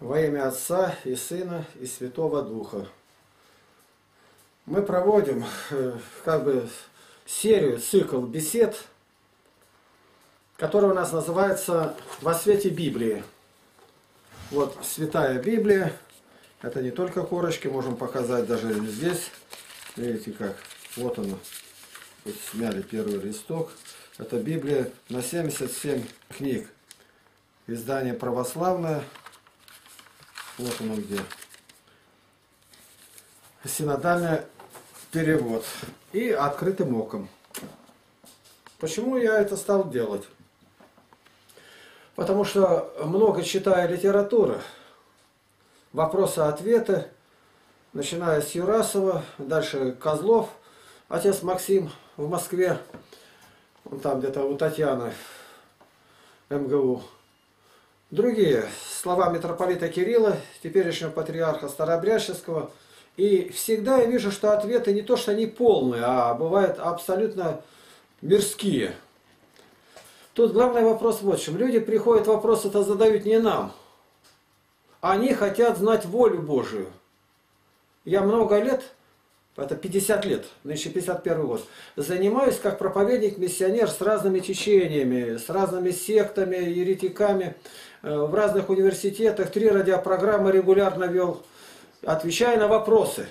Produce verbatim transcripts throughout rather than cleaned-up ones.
Во имя Отца и Сына и Святого Духа. Мы проводим как бы серию, цикл бесед, который у нас называется «Во свете Библии». Вот Святая Библия. Это не только корочки, можем показать даже здесь. Видите как? Вот оно. Вот смяли первый листок. Это Библия на семьдесят семь книг. Издание православное. Вот оно где. Синодальный перевод. И открытым оком. Почему я это стал делать? Потому что много читая литературы, вопросы-ответы, начиная с Юрасова, дальше Козлов, отец Максим в Москве, он там где-то у Татьяны, эм гэ у. Другие слова митрополита Кирилла, теперешнего патриарха Старообрядческого. И всегда я вижу, что ответы не то, что они полные, а бывают абсолютно мирские. Тут главный вопрос вот в чем. Люди приходят, вопросы-то задают не нам. Они хотят знать волю Божию. Я много лет, это пятьдесят лет, нынче пятьдесят первый год, занимаюсь как проповедник-миссионер с разными течениями, с разными сектами, еретиками, в разных университетах, три радиопрограммы регулярно вел, отвечая на вопросы.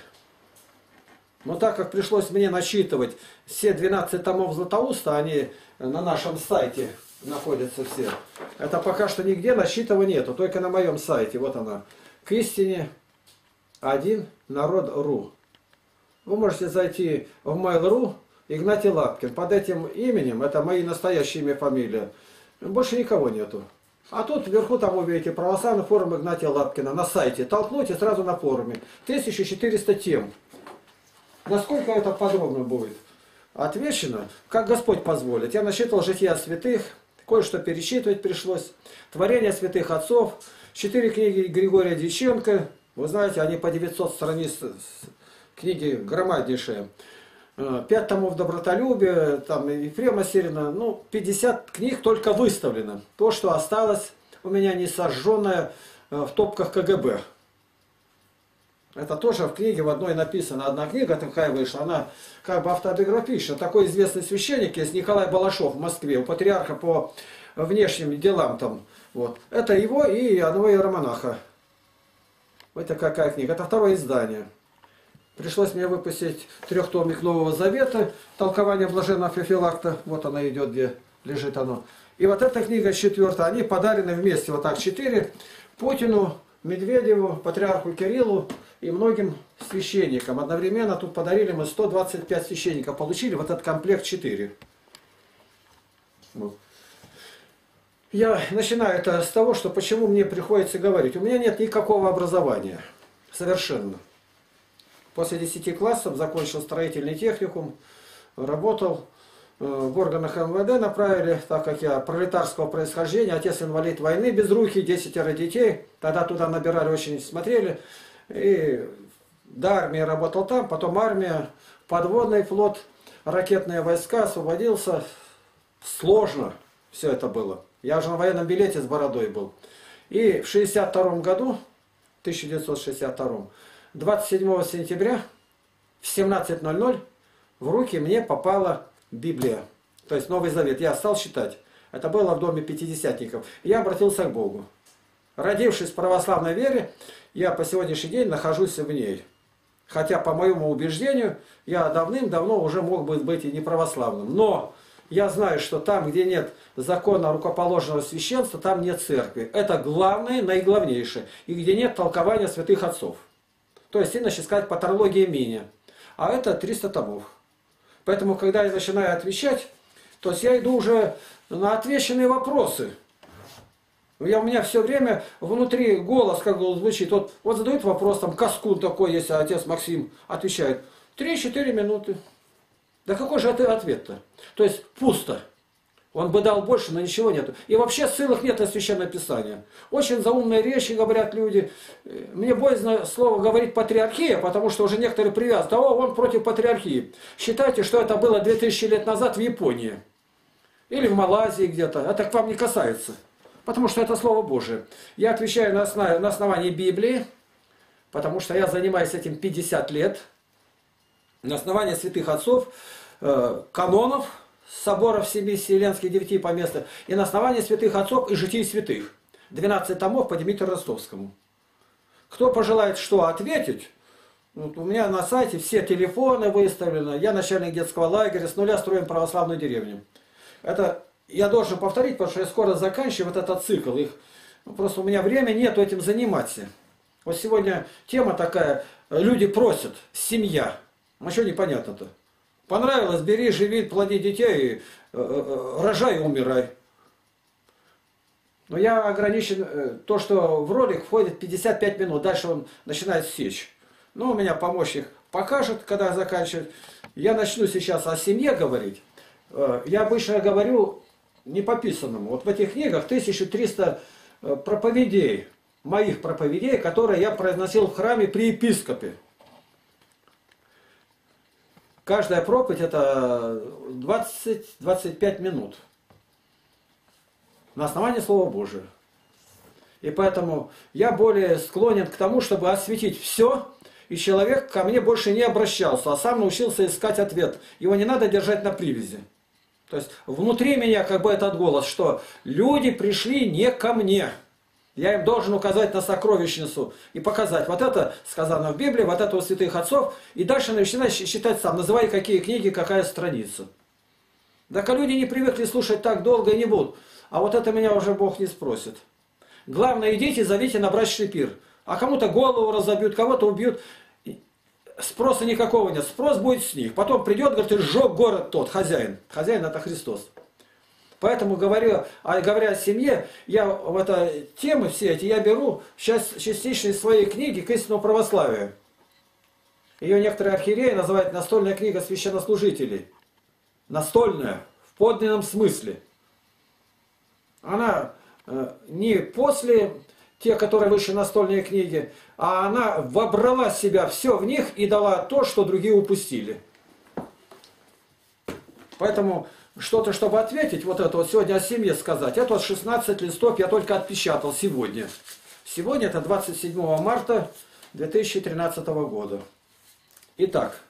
Но так как пришлось мне начитывать все двенадцать томов Златоуста, они на нашем сайте находятся все, это пока что нигде насчитывания нету, только на моем сайте, вот она, к истине один народ точка ру. Вы можете зайти в mail точка ру, Игнатий Лапкин. Под этим именем, это мои настоящие имя, фамилия, больше никого нету. А тут вверху там увидите православный форум Игнатия Лапкина на сайте. Толкнуть и сразу на форуме. тысяча четыреста тем. Насколько это подробно будет? Отвечено, как Господь позволит. Я насчитывал жития святых, кое-что перечитывать пришлось. Творение святых отцов, четыре книги Григория Дьяченко. Вы знаете, они по девятьсот страниц, книги громаднейшие. Пять томов добротолюбия, там Ефрема Сирина, ну, пятьдесят книг только выставлено. То, что осталось у меня не сожженное в топках ка гэ бэ. Это тоже в книге в одной написано. Одна книга такая вышла, она как бы автобиографична. Такой известный священник есть Николай Балашов в Москве, у патриарха по внешним делам там. Вот. Это его и одного иеромонаха. Это какая книга? Это второе издание. Пришлось мне выпустить трехтомик Нового Завета, толкование блаженного Феофилакта. Вот она идет, где лежит оно. И вот эта книга четвертая, они подарены вместе, вот так, четыре, Путину, Медведеву, патриарху Кириллу и многим священникам. Одновременно тут подарили мы сто двадцать пять священников, получили вот этот комплект четыре. Вот. Я начинаю это с того, что почему мне приходится говорить. У меня нет никакого образования. Совершенно. После десяти классов закончил строительный техникум, работал в органах эм вэ дэ, направили, так как я пролетарского происхождения, отец инвалид войны, без руки, десятеро детей, тогда туда набирали, очень смотрели, и до армии работал там, потом армия, подводный флот, ракетные войска, освободился, сложно все это было. Я уже на военном билете с бородой был. И в шестьдесят втором году, тысяча девятьсот шестьдесят втором, двадцать седьмого сентября в семнадцать ноль ноль в руки мне попала Библия, то есть Новый Завет. Я стал читать. Это было в доме пятидесятников. Я обратился к Богу. Родившись в православной вере, я по сегодняшний день нахожусь в ней. Хотя, по моему убеждению, я давным-давно уже мог бы быть и не православным. Но я знаю, что там, где нет закона рукоположенного священства, там нет церкви. Это главное, наиглавнейшее. И где нет толкования святых отцов. То есть, иначе сказать, патология меня. А это триста томов. Поэтому, когда я начинаю отвечать, то есть я иду уже на отвеченные вопросы. Я, у меня все время внутри голос как бы звучит. Вот, вот задают вопрос, там, Каскун такой есть, а отец Максим отвечает. три-четыре минуты. Да какой же это ответ-то? То есть пусто. Он бы дал больше, но ничего нету. И вообще ссылок нет на Священное Писание. Очень заумные речи говорят люди. Мне боязно слово говорить патриархия, потому что уже некоторые привязаны. О, он против патриархии. Считайте, что это было две тысячи лет назад в Японии. Или в Малайзии где-то. Это к вам не касается. Потому что это Слово Божие. Я отвечаю на основе, на основании Библии, потому что я занимаюсь этим пятьдесят лет. На основании святых отцов, э, канонов, соборов семи вселенских девяти поместных, и на основании святых отцов и житий святых. двенадцать томов по Дмитрию Ростовскому. Кто пожелает что ответить, вот у меня на сайте все телефоны выставлены. Я начальник детского лагеря, с нуля строим православную деревню. Это я должен повторить, потому что я скоро заканчиваю вот этот цикл. Их, просто у меня времени нет этим заниматься. Вот сегодня тема такая, люди просят, семья. Ну что непонятно-то? Понравилось, бери, живи, плоди детей, э, э, рожай и умирай. Но я ограничен, э, то, что в ролик входит пятьдесят пять минут, дальше он начинает сечь. Ну, у меня помощник покажет, когда заканчивать. Я начну сейчас о семье говорить. Э, я обычно говорю не по писанному. Вот в этих книгах тысяча триста э, проповедей, моих проповедей, которые я произносил в храме при епископе. Каждая проповедь это двадцать-двадцать пять минут. На основании Слова Божия. И поэтому я более склонен к тому, чтобы осветить все, и человек ко мне больше не обращался, а сам научился искать ответ. Его не надо держать на привязи. То есть внутри меня как бы этот голос, что люди пришли не ко мне. Я им должен указать на сокровищницу и показать, вот это сказано в Библии, вот это у святых отцов, и дальше начинай считать сам, называй какие книги, какая страница. Так а люди не привыкли слушать так долго и не будут. А вот это меня уже Бог не спросит. Главное, идите, зовите на брачный пир. А кому-то голову разобьют, кого-то убьют. Спроса никакого нет. Спрос будет с них. Потом придет, говорит, и сжег город тот, хозяин. Хозяин это Христос. Поэтому говорю, а говоря о семье, я в это темы все эти я беру сейчас частично из своей книги к истинному православию. Ее некоторые архиереи называют настольная книга священнослужителей. Настольная, в подлинном смысле. Она э, не после тех, которые вышли настольные книги, а она вобрала в себя все в них и дала то, что другие упустили. Поэтому что-то, чтобы ответить, вот это вот сегодня о семье сказать, это вот шестнадцать листов я только отпечатал сегодня. Сегодня это двадцать седьмого марта две тысячи тринадцатого года. Итак,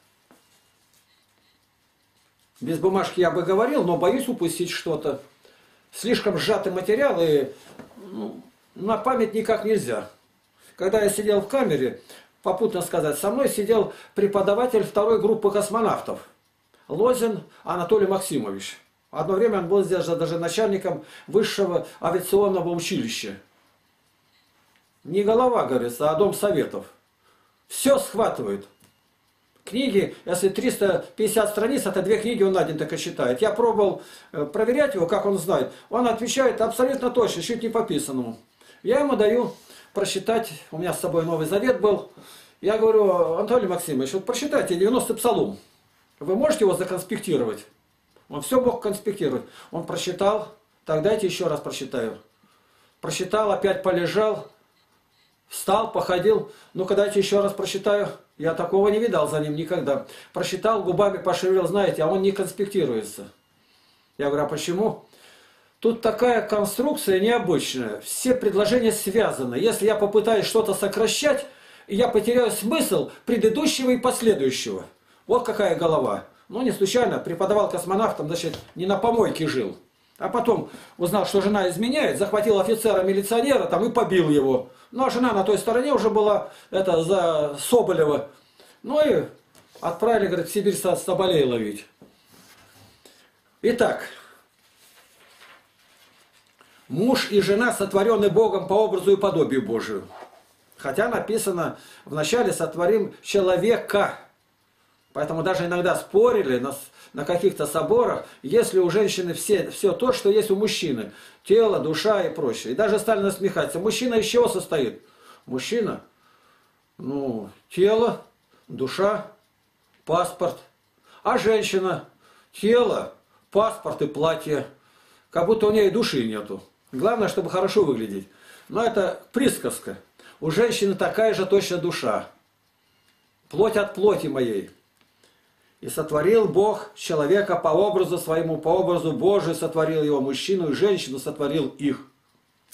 без бумажки я бы говорил, но боюсь упустить что-то. Слишком сжатый материал, и ну, на память никак нельзя. Когда я сидел в камере, попутно сказать, со мной сидел преподаватель второй группы космонавтов. Лозин Анатолий Максимович. Одно время он был здесь же даже начальником высшего авиационного училища. Не голова, говорится, а дом советов. Все схватывает. Книги, если триста пятьдесят страниц, это две книги он на день только читает. Я пробовал проверять его, как он знает. Он отвечает абсолютно точно, чуть не по писанному. Я ему даю прочитать, у меня с собой Новый Завет был. Я говорю, Анатолий Максимович, вот прочитайте девяностый псалом. Вы можете его законспектировать? Он все мог конспектировать. Он прочитал, так дайте еще раз прочитаю. Прочитал, опять полежал, встал, походил. Ну-ка дайте еще раз прочитаю. Я такого не видал за ним никогда. Прочитал, губами пошевелил, знаете, а он не конспектируется. Я говорю, а почему? Тут такая конструкция необычная. Все предложения связаны. Если я попытаюсь что-то сокращать, я потеряю смысл предыдущего и последующего. Вот какая голова. Ну, не случайно, преподавал космонавтам, значит, не на помойке жил. А потом узнал, что жена изменяет, захватил офицера-милиционера там и побил его. Ну, а жена на той стороне уже была, это, за Соболева. Ну и отправили, говорит, в Сибирь соболей ловить. Итак, муж и жена сотворены Богом по образу и подобию Божию. Хотя написано, вначале сотворим человека. Поэтому даже иногда спорили на, на каких-то соборах, если у женщины все, все то, что есть у мужчины. Тело, душа и прочее. И даже стали насмехаться. Мужчина из чего состоит? Мужчина, ну, тело, душа, паспорт. А женщина, тело, паспорт и платье. Как будто у нее души нету. Главное, чтобы хорошо выглядеть. Но это присказка. У женщины такая же точно душа. Плоть от плоти моей. И сотворил Бог человека по образу своему, по образу Божию сотворил его, мужчину и женщину сотворил их.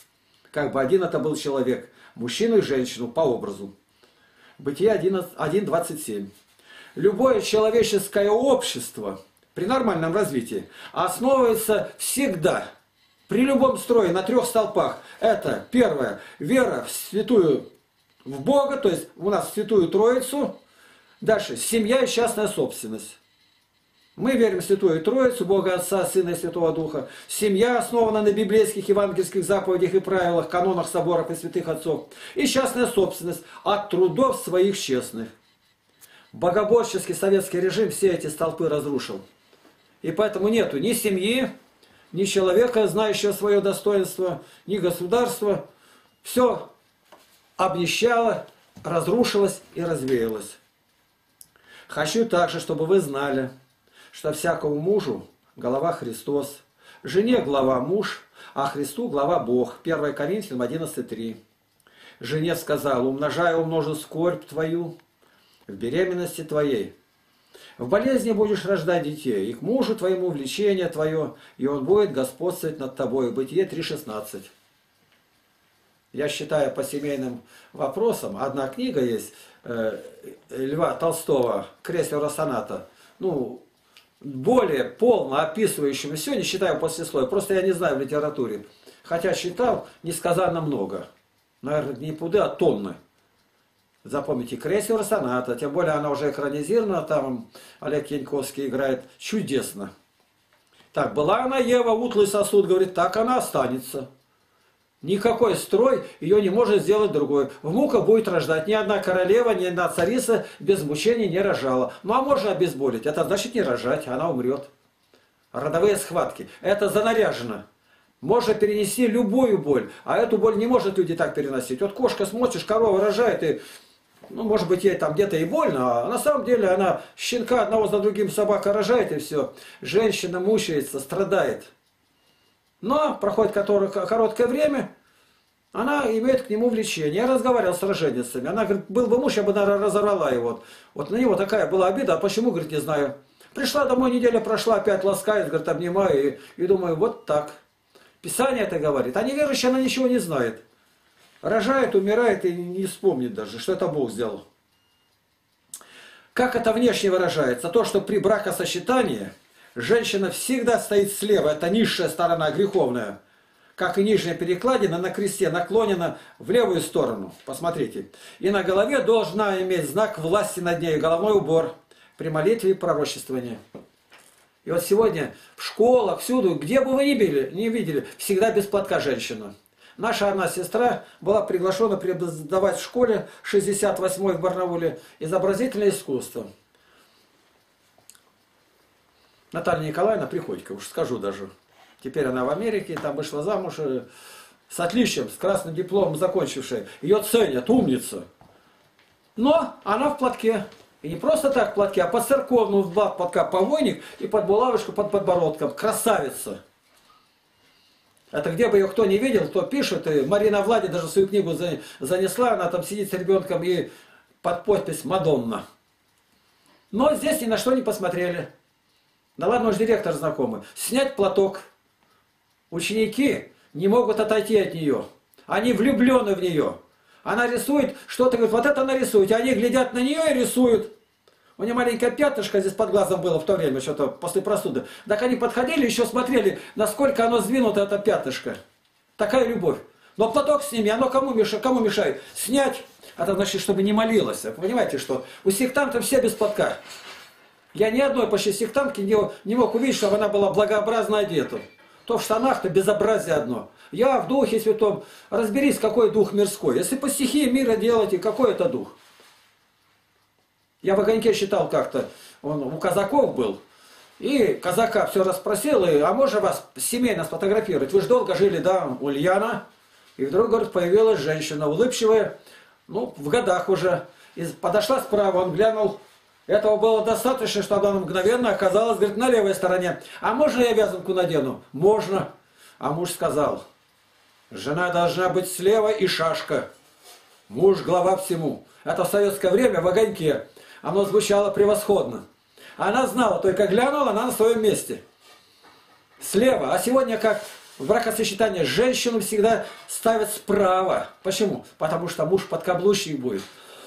Как бы один это был человек, мужчину и женщину по образу. Бытие один двадцать семь. Любое человеческое общество при нормальном развитии основывается всегда, при любом строе, на трех столпах. Это первое, вера в святую, в Бога, то есть у нас в святую Троицу. Дальше, семья и частная собственность. Мы верим в Святую Троицу, Бога Отца, Сына и Святого Духа. Семья основана на библейских, евангельских заповедях и правилах, канонах соборов и святых отцов. И частная собственность от трудов своих честных. Богоборческий советский режим все эти столпы разрушил. И поэтому нету ни семьи, ни человека, знающего свое достоинство, ни государства. Все обнищало, разрушилось и развеялось. Хочу также, чтобы вы знали, что всякому мужу голова Христос, жене глава муж, а Христу глава Бог. первое Коринфянам одиннадцать три. Жене сказал: умножая умножу скорбь твою в беременности твоей. В болезни будешь рождать детей, и к мужу твоему влечение твое, и он будет господствовать над тобой. Бытие три шестнадцать. Я считаю, по семейным вопросам, одна книга есть э, Льва Толстого «Крейсера соната», ну, более полно описывающим, сегодня считаю послесловие, просто я не знаю в литературе, хотя читал несказанно много, наверное, не пуды, а тонны. Запомните, «Крейсера соната», тем более она уже экранизирована, там Олег Яньковский играет чудесно. Так, была она Ева, утлый сосуд, говорит, так она останется. Никакой строй ее не может сделать другой. В муках будет рождать. Ни одна королева, ни одна царица без мучений не рожала. Ну а можно обезболить. Это значит не рожать, она умрет. Родовые схватки. Это занаряжено. Можно перенести любую боль. А эту боль не может люди так переносить. Вот кошка смотришь, корова рожает, и, ну, может быть, ей там где-то и больно, а на самом деле она щенка одного за другим собака рожает, и все. Женщина мучается, страдает. Но проходит короткое время, она имеет к нему влечение. Я разговаривал с роженицами. Она говорит, был бы муж, я бы, наверное, разорвала его. Вот на него такая была обида, а почему, говорит, не знаю. Пришла домой, неделя прошла, опять ласкает, говорит, обнимаю, и, и думаю, вот так. Писание это говорит. А неверующая, она ничего не знает. Рожает, умирает и не вспомнит даже, что это Бог сделал. Как это внешне выражается? То, что при бракосочетании женщина всегда стоит слева, это низшая сторона, греховная. Как и нижняя перекладина на кресте наклонена в левую сторону. Посмотрите. И на голове должна иметь знак власти над ней, головной убор при молитве и пророчествовании. И вот сегодня в школах, всюду, где бы вы ни, били, не видели, всегда без платка женщина. Наша одна сестра была приглашена преподавать в школе шестьдесят восьмой в Барнауле изобразительное искусство. Наталья Николаевна Приходько, уж скажу даже. Теперь она в Америке, там вышла замуж с отличием, с красным дипломом закончившая. Ее ценят, умница. Но она в платке. И не просто так в платке, а по церковному в платка повойник и под булавочку под подбородком. Красавица. Это где бы ее кто не видел, кто пишет. И Марина Влади даже свою книгу занесла, она там сидит с ребенком и под подпись «Мадонна». Но здесь ни на что не посмотрели. Да ладно, уж директор знакомый. Снять платок. Ученики не могут отойти от нее. Они влюблены в нее. Она рисует, что-то говорит, вот это нарисуйте. Они глядят на нее и рисуют. У нее маленькое пятнышко здесь под глазом было в то время, что-то после простуды. Так они подходили, еще смотрели, насколько оно сдвинуто, это пятнышко. Такая любовь. Но платок сними, оно кому мешает? Кому мешает? Снять. Это значит, чтобы не молилась. Вы понимаете, что у сектантов все без платка. Я ни одной почти сектантки не, не мог увидеть, чтобы она была благообразно одета. То в штанах-то безобразие одно. Я в Духе Святом. Разберись, какой дух мирской. Если по стихии мира делаете, какой это дух? Я в Огоньке читал как-то, он у казаков был. И казака все расспросил, и, а можно вас семейно сфотографировать? Вы же долго жили, да, Ульяна. И вдруг, говорит, появилась женщина, улыбчивая, ну, в годах уже. И подошла справа, он глянул. Этого было достаточно, чтобы она мгновенно оказалась, говорит, на левой стороне. А можно я вязанку надену? Можно. А муж сказал, жена должна быть слева и шашка. Муж глава всему. Это в советское время в Огоньке. Оно звучало превосходно. Она знала, только глянула, она на своем месте. Слева. А сегодня как в бракосочетание женщину всегда ставят справа. Почему? Потому что муж подкаблучник будет.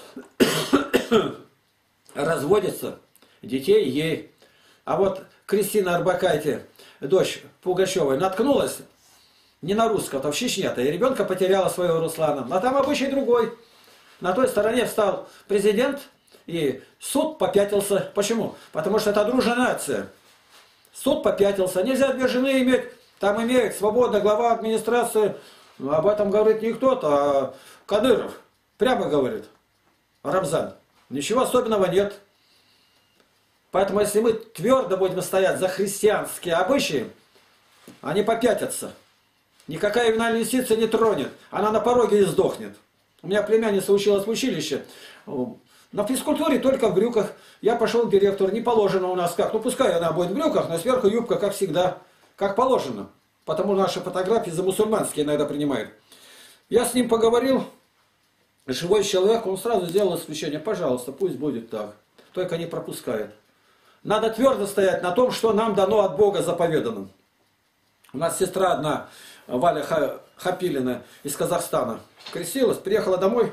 Разводится, детей ей. А вот Кристина Арбакайте, дочь Пугачевой, наткнулась не на русского, а в Чечне-то, и ребенка потеряла своего Руслана. А там обычай другой. На той стороне встал президент, и суд попятился. Почему? Потому что это дружная нация. Суд попятился. Нельзя две жены иметь. Там имеет свободно глава администрации. Но об этом говорит не кто-то, а Кадыров. Прямо говорит. Рамзан. Ничего особенного нет. Поэтому если мы твердо будем стоять за христианские обычаи, они попятятся. Никакая ювенальная юстиция не тронет. Она на пороге и сдохнет. У меня племянница училась в училище. На физкультуре только в брюках. Я пошел к директору. Не положено у нас как. Ну пускай она будет в брюках, но сверху юбка, как всегда. Как положено. Потому наши фотографии за мусульманские иногда принимают. Я с ним поговорил. Живой человек, он сразу сделал исключение. Пожалуйста, пусть будет так. Только не пропускает. Надо твердо стоять на том, что нам дано от Бога заповедано. У нас сестра одна, Валя Хапилина из Казахстана, крестилась, приехала домой,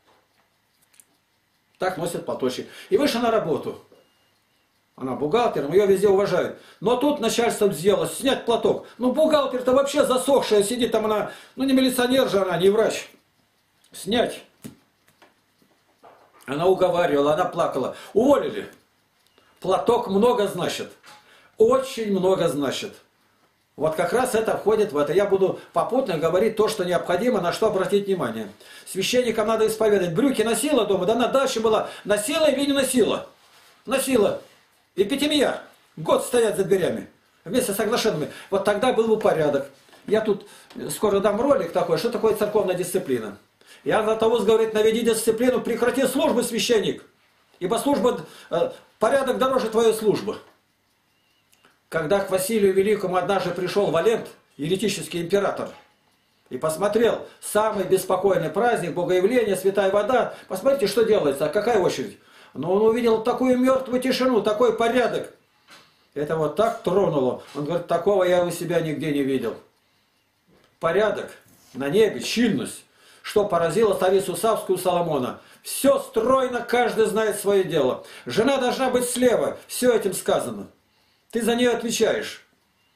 так носит платочек. И вышла на работу. Она бухгалтером, ее везде уважают. Но тут начальство сделало, снять платок. Ну бухгалтер-то вообще засохшая, сидит там она, ну не милиционер же она, не врач. Снять. Она уговаривала, она плакала. Уволили. Платок много значит. Очень много значит. Вот как раз это входит в это. Я буду попутно говорить то, что необходимо, на что обратить внимание. Священникам надо исповедать. Брюки носила дома, да на даче была. Носила или не носила? Носила. Эпитемия. Год стоять за дверями. Вместе с оглашенными. Вот тогда был бы порядок. Я тут скоро дам ролик такой, что такое церковная дисциплина. Я Златоуст говорит, наведи дисциплину, прекрати службу, священник. Ибо служба, э, порядок дороже твоей службы. Когда к Василию Великому однажды пришел Валент, еретический император, и посмотрел, самый беспокойный праздник, Богоявление, святая вода, посмотрите, что делается, а какая очередь. Но он увидел такую мертвую тишину, такой порядок. Это вот так тронуло. Он говорит, такого я у себя нигде не видел. Порядок на небе, щильность. Что поразило царицу Савскую Соломона. Все стройно, каждый знает свое дело. Жена должна быть слева. Все этим сказано. Ты за нее отвечаешь.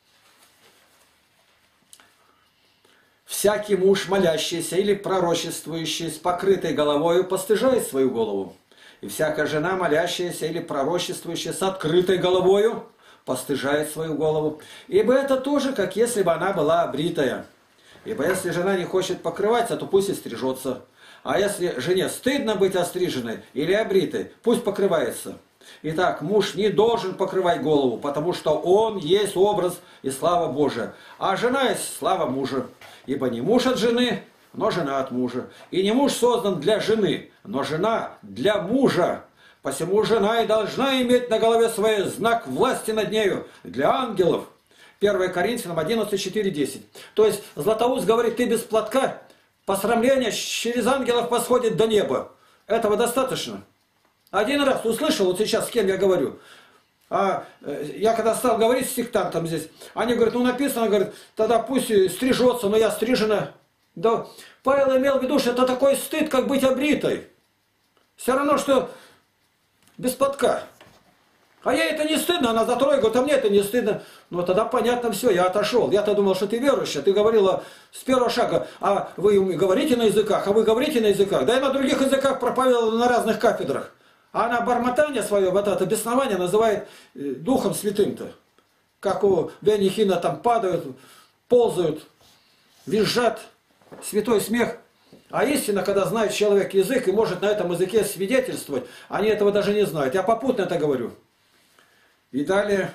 Всякий муж, молящийся или пророчествующий с покрытой головою, постыжает свою голову. И всякая жена, молящаяся или пророчествующая с открытой головою, постыжает свою голову. Ибо это тоже, как если бы она была обритая. Ибо если жена не хочет покрываться, то пусть и стрижется. А если жене стыдно быть остриженной или обритой, пусть покрывается. Итак, муж не должен покрывать голову, потому что он есть образ и слава Божия. А жена есть слава мужа. Ибо не муж от жены, но жена от мужа. И не муж создан для жены, но жена для мужа. Посему жена и должна иметь на голове своей знак власти над нею для ангелов. первое Коринфянам одиннадцать, четыре, десять. То есть Златоуст говорит, ты без платка, посрамление через ангелов восходит до неба. Этого достаточно. Один раз услышал, вот сейчас с кем я говорю. А я когда стал говорить с сектантом здесь, они говорят, ну написано, говорят, тогда пусть стрижется, но я стрижена. Да, Павел имел в виду, что это такой стыд, как быть обритой. Все равно, что без платка. А ей это не стыдно, она за трое говорит, а мне это не стыдно. Ну тогда понятно все, я отошел. Я-то думал, что ты верующая, ты говорила с первого шага, а вы говорите на языках, а вы говорите на языках. Да и на других языках проповедовала на разных кафедрах. А она бормотание свое, вот это беснование называет Духом Святым-то. Как у Бенихина там падают, ползают, визжат, святой смех. А истина, когда знает человек язык и может на этом языке свидетельствовать, они этого даже не знают. Я попутно это говорю. И далее,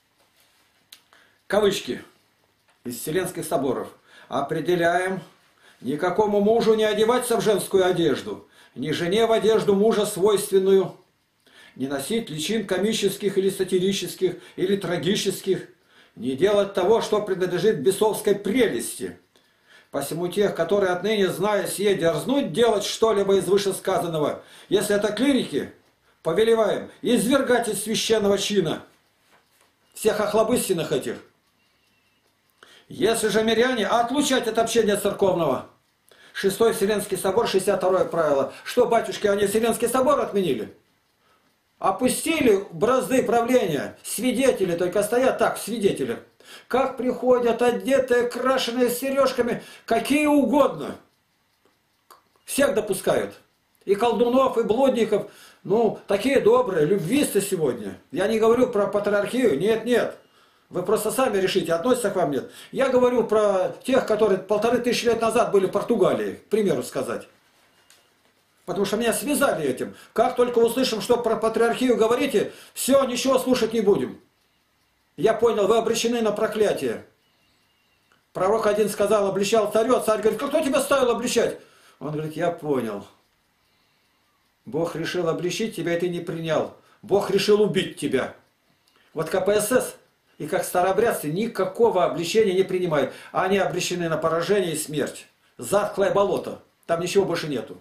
кавычки из Вселенских соборов. Определяем, никакому мужу не одеваться в женскую одежду, ни жене в одежду мужа свойственную, не носить личин комических или сатирических, или трагических, не делать того, что принадлежит бесовской прелести. Посему тех, которые отныне, зная сие, дерзнуть делать что-либо из вышесказанного, если это клирики, повелеваем извергать из священного чина всех охлобыстенных этих. Если же миряне отлучать от общения церковного, Шестой Вселенский собор, шестьдесят второе правило. Что, батюшки, они Вселенский собор отменили? Опустили бразды правления. Свидетели только стоят так, свидетели. Как приходят одетые, крашеные с сережками, какие угодно. Всех допускают. И колдунов, и блудников. Ну, такие добрые, любвисты сегодня. Я не говорю про патриархию, нет, нет. Вы просто сами решите, относится к вам, нет. Я говорю про тех, которые полторы тысячи лет назад были в Португалии, к примеру сказать. Потому что меня связали этим. Как только услышим, что про патриархию говорите, все, ничего слушать не будем. Я понял, вы обречены на проклятие. Пророк один сказал, обличал царя, царь говорит, кто тебя ставил обличать? Он говорит, я понял. Бог решил обличить тебя, и ты не принял. Бог решил убить тебя. Вот ка пэ эс эс и как старообрядцы никакого обличения не принимают. Они обречены на поражение и смерть. Затхлое болото. Там ничего больше нету.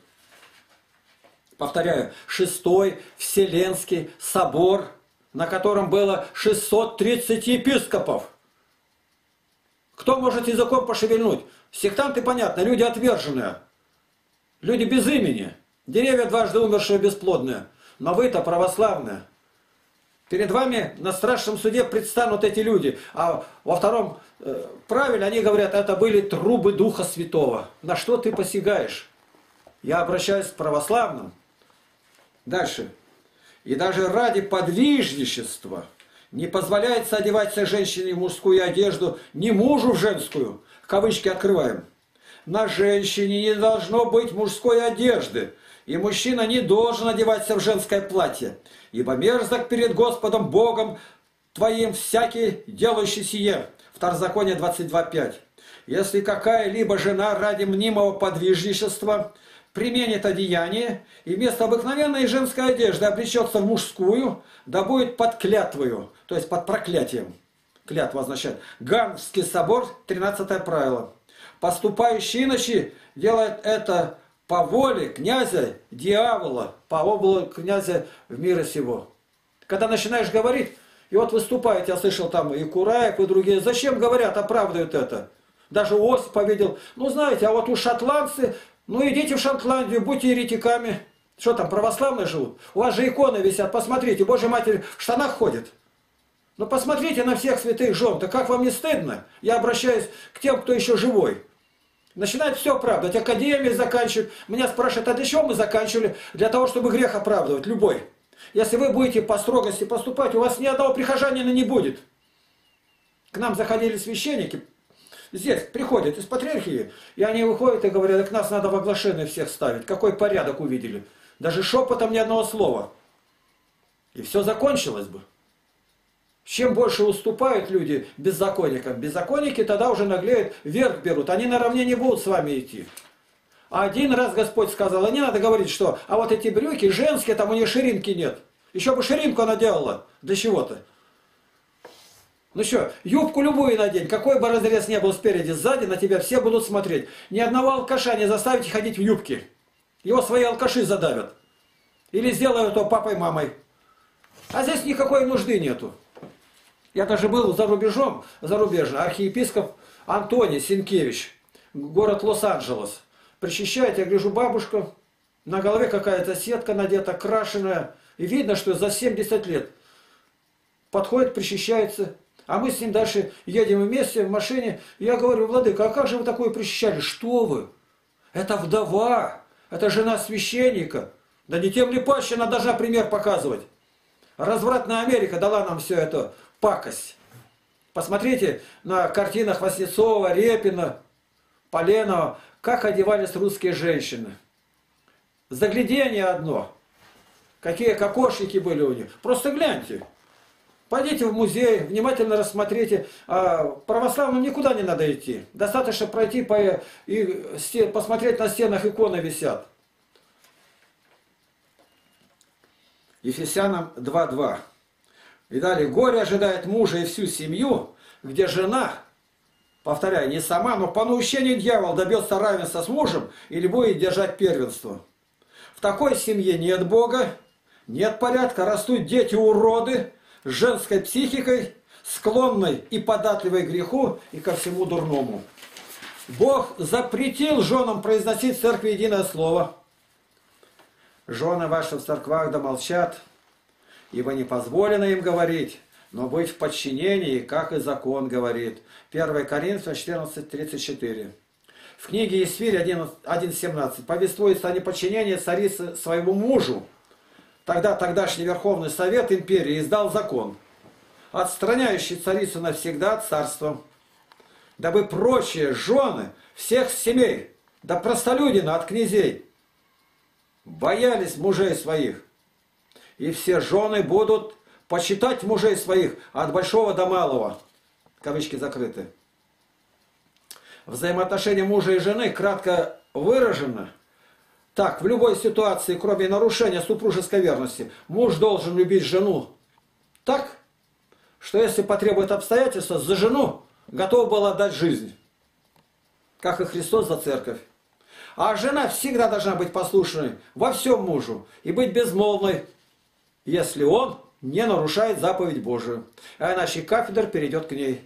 Повторяю, Шестой Вселенский собор, на котором было шестьсот тридцать епископов. Кто может языком пошевельнуть? Сектанты, понятно, люди отверженные. Люди без имени. Деревья дважды умершие бесплодные. Но вы-то православные. Перед вами на страшном суде предстанут эти люди. А во втором э, правиле они говорят, это были трубы Духа Святого. На что ты посягаешь? Я обращаюсь к православным. Дальше. И даже ради подвижничества не позволяется одеваться женщине в мужскую одежду, ни мужу в женскую. Кавычки открываем. На женщине не должно быть мужской одежды. И мужчина не должен одеваться в женское платье, ибо мерзок перед Господом Богом твоим всякий, делающий сие. Второзаконие двадцать два пять. Если какая-либо жена ради мнимого подвижничества применит одеяние и вместо обыкновенной женской одежды облечется в мужскую, да будет под клятвою, то есть под проклятием. Клятва означает. Гамский собор, тринадцатое правило. Поступающий иначе делает это по воле князя дьявола, по воле князя в мире сего. Когда начинаешь говорить, и вот выступает, я слышал там и Кураев, и другие, зачем говорят, оправдывают это? Даже Осипа видел, ну знаете, а вот у шотландцы, ну идите в Шотландию, будьте еретиками. Что там, православные живут? У вас же иконы висят, посмотрите, Божья Матерь в штанах ходит. Ну посмотрите на всех святых жен, да как вам не стыдно? Я обращаюсь к тем, кто еще живой. Начинает все оправдывать, академии заканчивают. Меня спрашивают, а для чего мы заканчивали? Для того, чтобы грех оправдывать, любой. Если вы будете по строгости поступать, у вас ни одного прихожанина не будет. К нам заходили священники, здесь приходят из патриархии, и они выходят и говорят, к нас надо в оглашение всех ставить. Какой порядок увидели. Даже шепотом ни одного слова. И все закончилось бы. Чем больше уступают люди беззаконникам, беззаконники тогда уже наглеют, вверх берут. Они наравне не будут с вами идти. А один раз Господь сказал, а не надо говорить, что а вот эти брюки женские, там у них ширинки нет. Еще бы ширинку она делала. Для чего-то. Ну что, юбку любую надень, какой бы разрез не был спереди, сзади, на тебя все будут смотреть. Ни одного алкаша не заставите ходить в юбке. Его свои алкаши задавят. Или сделают его папой, мамой. А здесь никакой нужды нету. Я даже был за рубежом, зарубежно, архиепископ Антоний Сенкевич, город Лос-Анджелес. Причащает, я гляжу, бабушка, на голове какая-то сетка надета, крашеная. И видно, что за семьдесят лет. Подходит, причащается. А мы с ним дальше едем вместе в машине. Я говорю, владыка, а как же вы такое причащали? Что вы? Это вдова, это жена священника. Да не тем ли паще она должна пример показывать? Развратная Америка дала нам все это. Пакость. Посмотрите на картинах Васнецова, Репина, Поленова, как одевались русские женщины. Загляденье одно. Какие кокошники были у них. Просто гляньте. Пойдите в музей, внимательно рассмотрите. А православным никуда не надо идти. Достаточно пройти по, и посмотреть, на стенах иконы висят. Ефесянам два два. И далее, горе ожидает мужа и всю семью, где жена, повторяю, не сама, но по наущению дьявола добьется равенства с мужем или будет держать первенство. В такой семье нет Бога, нет порядка, растут дети-уроды с женской психикой, склонной и податливой к греху и ко всему дурному. Бог запретил женам произносить в церкви единое слово. Жены ваши в церквах да молчат, ибо не позволено им говорить, но быть в подчинении, как и закон говорит. первое Коринфянам четырнадцать тридцать четыре. В книге Исфирь один семнадцать повествуется о неподчинении царицы своему мужу. Тогда тогдашний Верховный Совет империи издал закон, отстраняющий царицу навсегда от царства, дабы прочие жены всех семей, да простолюдина от князей, боялись мужей своих. И все жены будут почитать мужей своих от большого до малого. Кавычки закрыты. Взаимоотношения мужа и жены кратко выражено. Так, в любой ситуации, кроме нарушения супружеской верности, муж должен любить жену так, что если потребует обстоятельства, за жену готов был отдать жизнь, как и Христос за церковь. А жена всегда должна быть послушной во всем мужу и быть безмолвной, если он не нарушает заповедь Божию. А иначе кафедра перейдет к ней.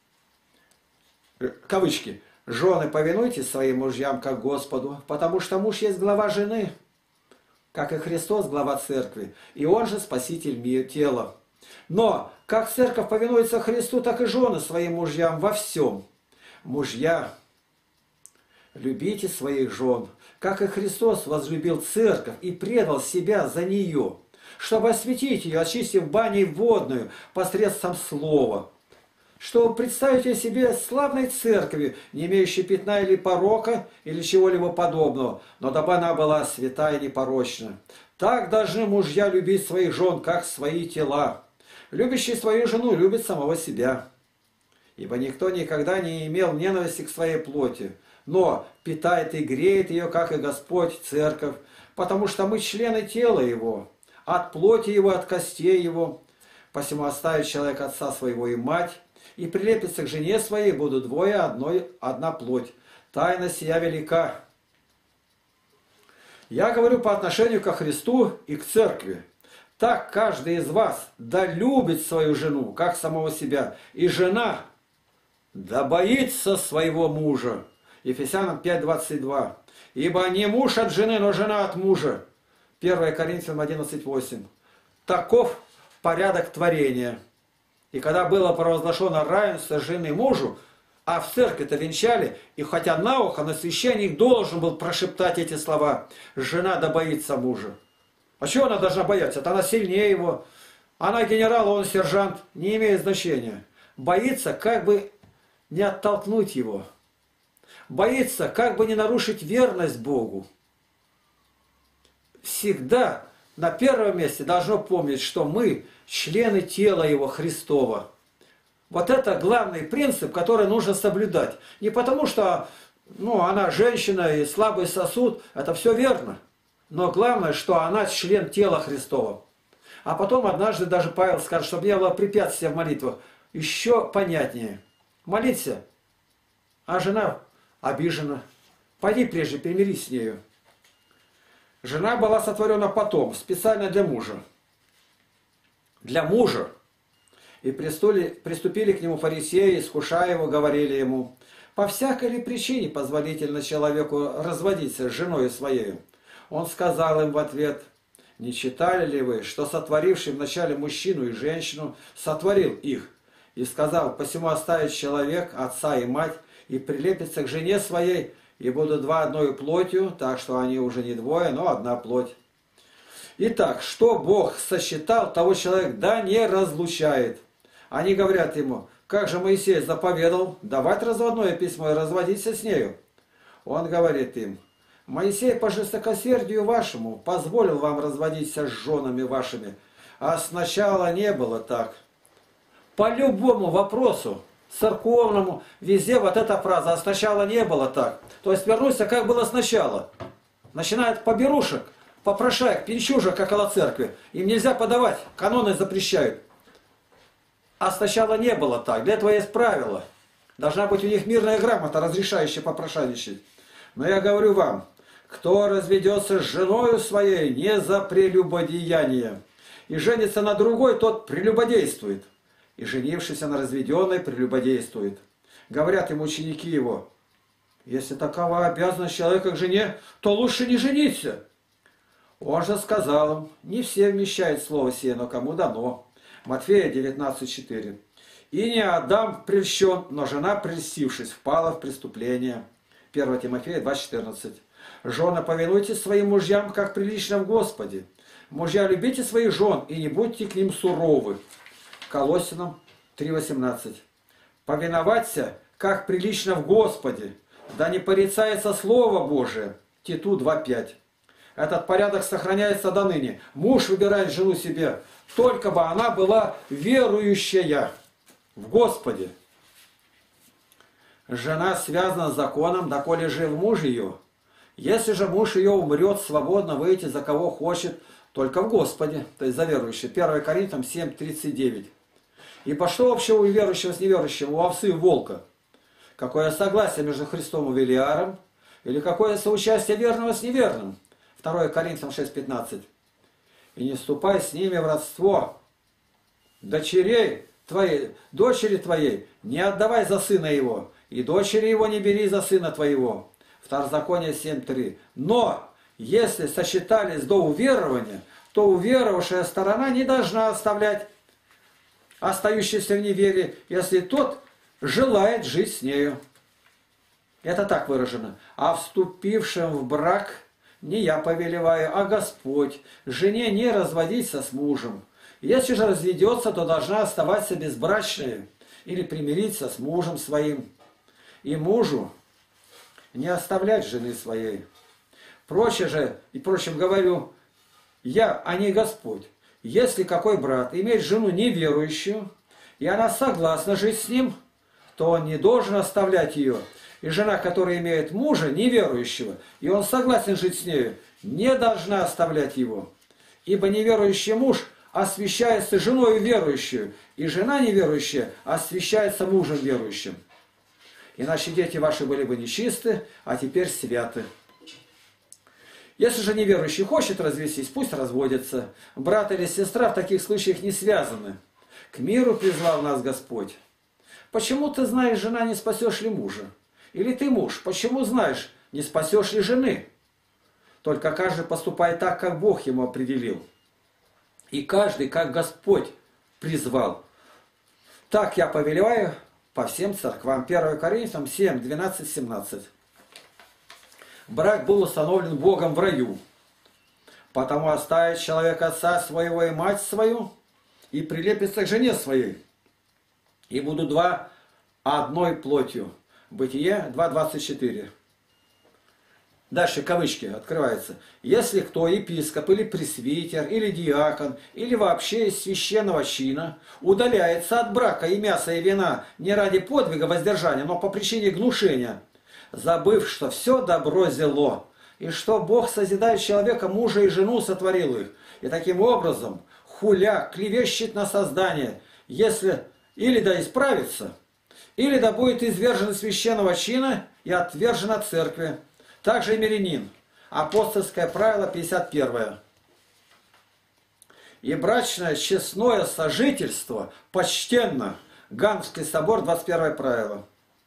Кавычки. «Жены, повинуйтесь своим мужьям, как Господу, потому что муж есть глава жены, как и Христос глава церкви, и он же спаситель мира, тела. Но как церковь повинуется Христу, так и жены своим мужьям во всем. Мужья, любите своих жен, как и Христос возлюбил церковь и предал себя за нее, чтобы осветить ее, очистив баней водную посредством слова, чтобы представить ее себе славной церковью, не имеющей пятна или порока, или чего-либо подобного, но дабы она была святая и непорочна. Так должны мужья любить своих жен, как свои тела. Любящий свою жену любит самого себя. Ибо никто никогда не имел ненависти к своей плоти, но питает и греет ее, как и Господь, церковь, потому что мы члены тела Его, от плоти Его, от костей Его. Посему оставит человек отца своего и мать, и прилепится к жене своей, будут двое, одной, одна плоть. Тайна сия велика. Я говорю по отношению ко Христу и к церкви. Так каждый из вас да любит свою жену, как самого себя, и жена да боится своего мужа. Ефесянам пять двадцать два. Ибо не муж от жены, но жена от мужа. первое Коринфянам одиннадцать восемь. Таков порядок творения. И когда было провозглашено равенство жены мужу, а в церкви-то венчали, и хотя на ухо, но священник должен был прошептать эти слова: «Жена да боится мужа». А чего она должна бояться? Это она сильнее его. Она генерал, он сержант. Не имеет значения. Боится, как бы не оттолкнуть его. Боится, как бы не нарушить верность Богу. Всегда на первом месте должно помнить, что мы члены тела Его Христова. Вот это главный принцип, который нужно соблюдать. Не потому, что ну, она женщина и слабый сосуд, это все верно. Но главное, что она член тела Христова. А потом однажды даже Павел скажет, чтобы не было препятствия в молитвах. Еще понятнее. Молиться, а жена обижена. Пойди прежде, примирись с нею. Жена была сотворена потом, специально для мужа. Для мужа. И приступили, приступили к нему фарисеи, искушая его, говорили ему: по всякой ли причине позволительно человеку разводиться с женой своей? Он сказал им в ответ: не читали ли вы, что сотворивший вначале мужчину и женщину сотворил их? И сказал: посему оставит человек отца и мать, и прилепится к жене своей, и будут два одной плотью, так что они уже не двое, но одна плоть. Итак, что Бог сосчитал, того человек да не разлучает. Они говорят ему: как же Моисей заповедал давать разводное письмо и разводиться с нею? Он говорит им: Моисей по жестокосердию вашему позволил вам разводиться с женами вашими, а сначала не было так. По любому вопросу, церковному, везде вот эта фраза: а сначала не было так. То есть вернуться, как было сначала. Начинает поберушек, попрошаек, пинчужек около церкви. Им нельзя подавать, каноны запрещают. А сначала не было так. Для этого есть правила. Должна быть у них мирная грамота, разрешающая попрошайничать. Но я говорю вам, кто разведется с женою своей не за прелюбодеяние и женится на другой, тот прелюбодействует. и женившийся на разведенной прелюбодействует. Говорят ему ученики его: если такова обязанность человека к жене, то лучше не жениться. Он же сказал им: не все вмещают слово сие, но кому дано. Матфея девятнадцать четыре. И не Адам прельщен, но жена, прельстившись, впала в преступление. первое Тимофея два четырнадцать. Жены, повинуйтесь своим мужьям, как прилично в Господе. Мужья, любите своих жен и не будьте к ним суровы. Колоссянам три восемнадцать. Повиноваться, как прилично в Господе, да не порицается Слово Божие. Титу два пять. Этот порядок сохраняется до ныне. Муж выбирает жену себе, только бы она была верующая в Господе. Жена связана с законом, доколе жив муж ее. Если же муж ее умрет, свободно выйти за кого хочет, только в Господе, то есть за верующего. первое Коринфянам семь тридцать девять. Ибо что общего у верующего с неверующим, у овцы и волка? Какое согласие между Христом и Велиаром? Или какое соучастие верного с неверным? второе Коринфянам шесть пятнадцать. И не вступай с ними в родство. Дочерей твоей, дочери твоей не отдавай за сына его, и дочери его не бери за сына твоего. Второзаконие семь три. Но если сосчитались до уверования, то уверовавшая сторона не должна оставлять остающийся в неверии, если тот желает жить с нею. Это так выражено. А вступившим в брак не я повелеваю, а Господь. Жене не разводиться с мужем. Если же разведется, то должна оставаться безбрачной или примириться с мужем своим. И мужу не оставлять жены своей. Проще же, и прочим говорю, я, а не Господь. Если какой брат имеет жену неверующую, и она согласна жить с ним, то он не должен оставлять ее. И жена, которая имеет мужа неверующего, и он согласен жить с нею, не должна оставлять его. Ибо неверующий муж освящается женой верующую, и жена неверующая освящается мужем верующим. Иначе дети ваши были бы нечисты, а теперь святы. Если же неверующий хочет развестись, пусть разводится. Брат или сестра в таких случаях не связаны. К миру призвал нас Господь. Почему ты знаешь, жена, не спасешь ли мужа? Или ты муж, почему знаешь, не спасешь ли жены? Только каждый поступает так, как Бог ему определил. И каждый, как Господь призвал. Так я повелеваю по всем церквам. первое Коринфянам семь двенадцать семнадцать. Брак был установлен Богом в раю. Потому оставит человек отца своего и мать свою, и прилепится к жене своей. И будут два одной плотью. Бытие два двадцать четыре. Дальше кавычки открываются. Если кто, епископ или пресвитер, или диакон, или вообще из священного чина, удаляется от брака и мяса, и вина не ради подвига воздержания, но по причине гнушения, забыв, что все добро зело, и что Бог созидает человека, мужа и жену сотворил их, и таким образом, хуля, клевещет на создание, если или да исправится, или да будет извержен из священного чина и отвержен от церкви. Также и мирянин. Апостольское правило пятьдесят первое. И брачное честное сожительство почтенно. Гамский собор, двадцать первое правило.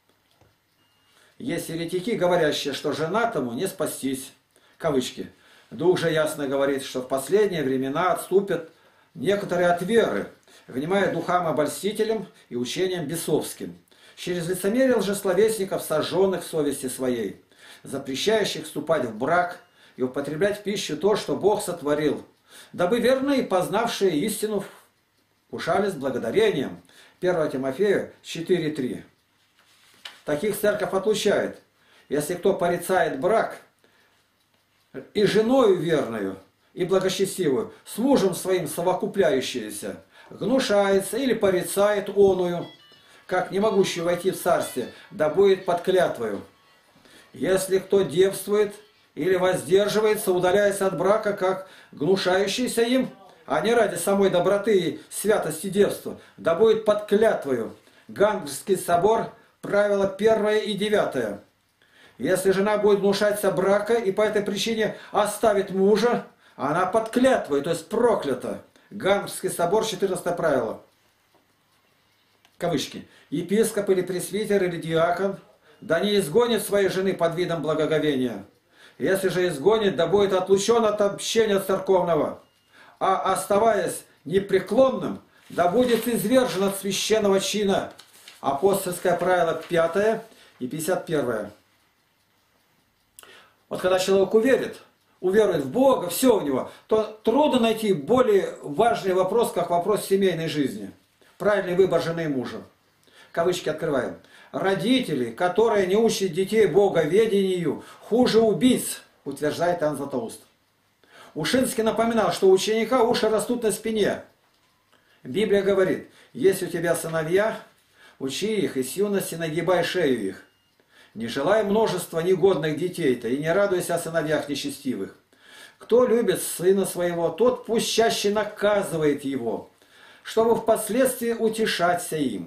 Есть еретики, говорящие, что женатому не спастись. Кавычки. Дух же ясно говорит, что в последние времена отступят некоторые от веры, внимая духам обольстителям и учениям бесовским, через лицемерие лжесловесников, сожженных в совести своей, запрещающих вступать в брак и употреблять в пищу то, что Бог сотворил, дабы верные, познавшие истину, вкушались благодарением. первое Тимофею четыре три. Таких церковь отлучает. Если кто порицает брак и женою верную, и благочестивую, с мужем своим совокупляющуюся, гнушается или порицает оную, как не могущий войти в царствие, да будет под клятвою. Если кто девствует или воздерживается, удаляясь от брака, как гнушающийся им, а не ради самой доброты и святости девства, да будет под клятвою. Гамский собор, правило первое и девятое. Если жена будет гнушаться брака и по этой причине оставит мужа, она под клятвой, то есть проклята. Гамский собор, четырнадцатое правило. кавычки, епископ или пресвитер или диакон, да не изгонит своей жены под видом благоговения. Если же изгонит, да будет отлучен от общения церковного, а оставаясь непреклонным, да будет извержен от священного чина. Апостольское правило пятое и пятьдесят первое. Вот когда человек уверит, уверует в Бога, все у него, то трудно найти более важный вопрос, как вопрос семейной жизни. Правильный выбор жены и мужа. Кавычки открываем. Родители, которые не учат детей боговедению, хуже убийц, утверждает Иоанн Златоуст. Ушинский напоминал, что у ученика уши растут на спине. Библия говорит, если у тебя сыновья, учи их, и с юности нагибай шею их. Не желай множества негодных детей-то, и не радуйся о сыновьях нечестивых. Кто любит сына своего, тот пусть чаще наказывает его, чтобы впоследствии утешаться им.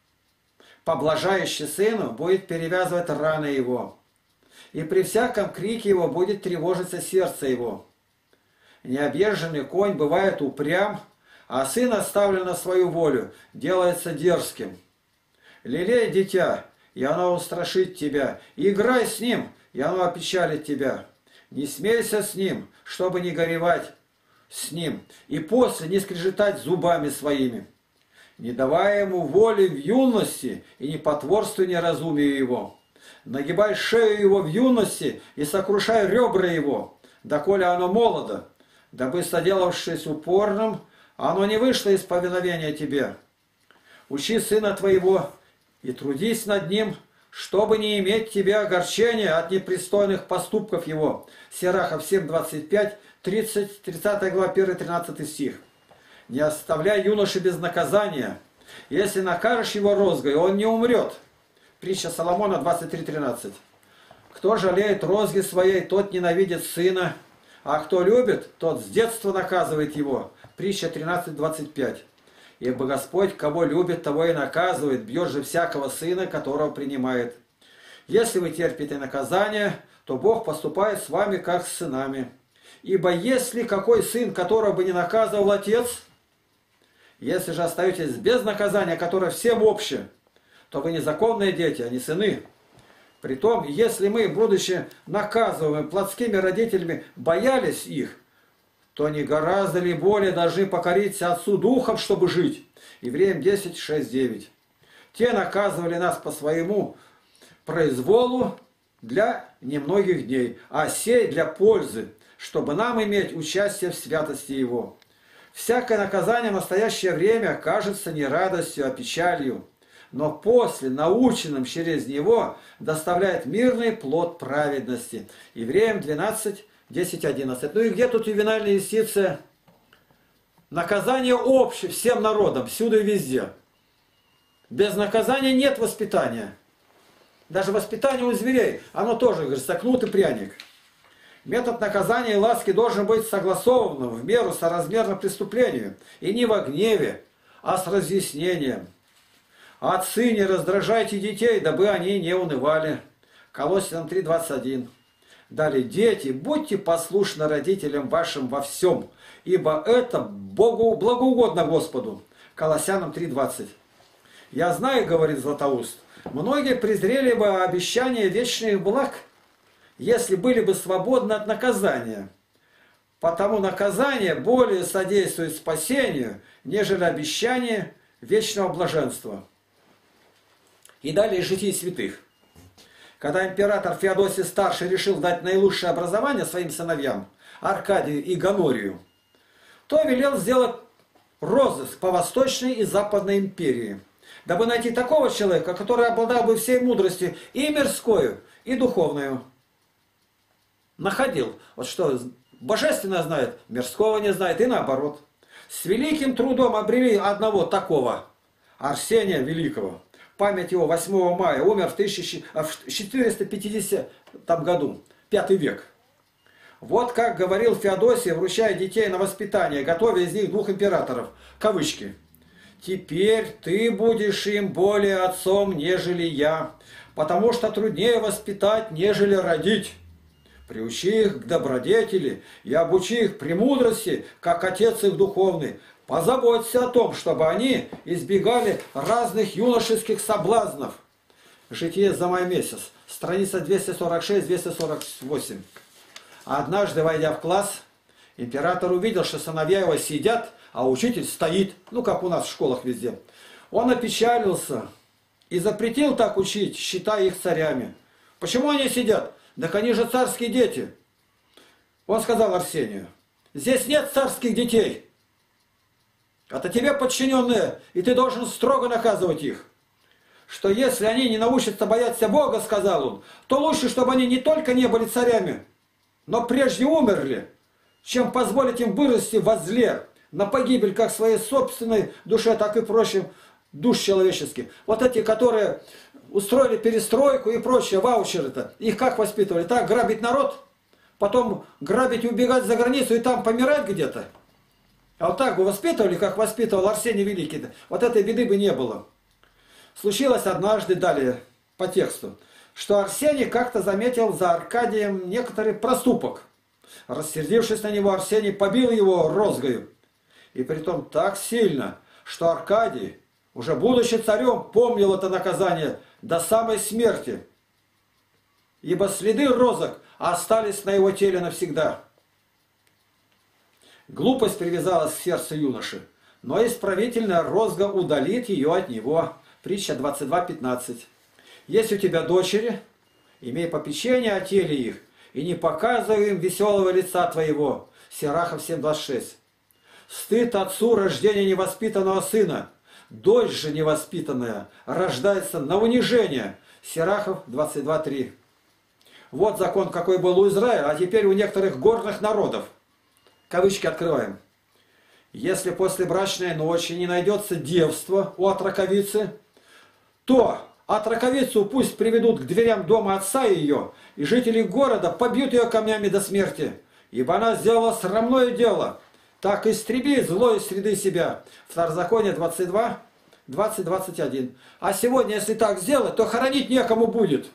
Поблажающий сыну будет перевязывать раны его, и при всяком крике его будет тревожиться сердце его. Необъезженный конь бывает упрям, а сын, оставлен на свою волю, делается дерзким. Лелей дитя, и оно устрашит тебя, играй с ним, и оно опечалит тебя. Не смейся с ним, чтобы не горевать с ним, и после не скрежетать зубами своими. Не давай ему воли в юности, и не потворствуй неразумию его. Нагибай шею его в юности, и сокрушай ребра его, доколе оно молодо, дабы, соделавшись упорным, оно не вышло из повиновения тебе. Учи сына твоего, и трудись над ним, чтобы не иметь тебе огорчения от непристойных поступков его. Сирахов семь, двадцать пять, тридцать, тридцатая глава, первый, тринадцатый стих. Не оставляй юноши без наказания. Если накажешь его розгой, он не умрет. Притча Соломона двадцать три, тринадцать. Кто жалеет розги своей, тот ненавидит сына, а кто любит, тот с детства наказывает его. Притча тринадцать, двадцать пять. Ибо Господь, кого любит, того и наказывает, бьет же всякого сына, которого принимает. Если вы терпите наказание, то Бог поступает с вами, как с сынами. Ибо если какой сын, которого бы не наказывал отец, если же остаетесь без наказания, которое всем обще, то вы незаконные дети, а не сыны. Притом, если мы, будучи наказываемыми плотскими родителями, боялись их, то не гораздо ли более должны покориться Отцу Духом, чтобы жить? Евреям десять, шесть, девять. Те наказывали нас по своему произволу для немногих дней, а сей для пользы, чтобы нам иметь участие в святости Его. Всякое наказание в настоящее время кажется не радостью, а печалью, но после, наученным через него, доставляет мирный плод праведности. Евреям двенадцать, десять, одиннадцать. Ну и где тут ювенальная юстиция? Наказание общее всем народам, всюду и везде. Без наказания нет воспитания. Даже воспитание у зверей, оно тоже, говорит, сокнутый пряник. Метод наказания и ласки должен быть согласованным в меру соразмерно преступлению. И не во гневе, а с разъяснением. Отцы, не раздражайте детей, дабы они не унывали. Колоссянам три, двадцать один. Далее, дети, будьте послушны родителям вашим во всем, ибо это Богу благоугодно Господу. Колоссянам три, двадцать. Я знаю, говорит Златоуст, многие презрели бы обещание вечных благ, если были бы свободны от наказания. Потому наказание более содействует спасению, нежели обещание вечного блаженства. И далее житие святых. Когда император Феодосий Старший решил дать наилучшее образование своим сыновьям, Аркадию и Гонорию, то велел сделать розыск по Восточной и Западной империи, дабы найти такого человека, который обладал бы всей мудростью и мирскую, и духовную. Находил. Вот что божественное знает, мирского не знает, и наоборот. С великим трудом обрели одного такого, Арсения Великого. Память его восьмого мая, умер в тысяча четыреста пятидесятом году, пятый век. Вот как говорил Феодосий, вручая детей на воспитание, готовя из них двух императоров, кавычки. «Теперь ты будешь им более отцом, нежели я, потому что труднее воспитать, нежели родить. приучи их к добродетели и обучи их премудрости, как отец их духовный. Позаботься о том, чтобы они избегали разных юношеских соблазнов. Житие за май месяц, страница двести сорок шесть — двести сорок восемь. Однажды, войдя в класс, император увидел, что сыновья его сидят, а учитель стоит, ну как у нас в школах везде. Он опечалился и запретил так учить, считая их царями. Почему они сидят? Так они же царские дети. Он сказал Арсению: здесь нет царских детей. Это тебе подчиненные, и ты должен строго наказывать их. Что если они не научатся бояться Бога, сказал он, то лучше, чтобы они не только не были царями, но прежде умерли, чем позволить им вырасти во зле, на погибель как своей собственной душе, так и прочим душ человеческих. Вот эти, которые устроили перестройку и прочее, ваучеры-то, их как воспитывали? Так, грабить народ, потом грабить и убегать за границу и там помирать где-то? А вот так бы воспитывали, как воспитывал Арсений Великий, вот этой беды бы не было. Случилось однажды, далее, по тексту, что Арсений как-то заметил за Аркадием некоторый проступок. Рассердившись на него, Арсений побил его розгою. И притом так сильно, что Аркадий, уже будучи царем, помнил это наказание до самой смерти. Ибо следы розок остались на его теле навсегда. Глупость привязалась к сердцу юноши, но исправительная розга удалит ее от него. Притча двадцать два пятнадцать. Есть у тебя дочери, имей попечение о теле их, и не показывай им веселого лица твоего. Сирахов семь двадцать шесть. Стыд отцу рождения невоспитанного сына. Дочь же невоспитанная рождается на унижение. Сирахов двадцать два три. Вот закон, какой был у Израиля, а теперь у некоторых горных народов. Кавычки открываем. Если после брачной ночи не найдется девства у отроковицы, то отроковицу пусть приведут к дверям дома отца ее, и жители города побьют ее камнями до смерти, ибо она сделала срамное дело. Так истреби зло из среды себя. Второзаконие двадцать два, двадцать двадцать один. А сегодня, если так сделать, то хоронить некому будет.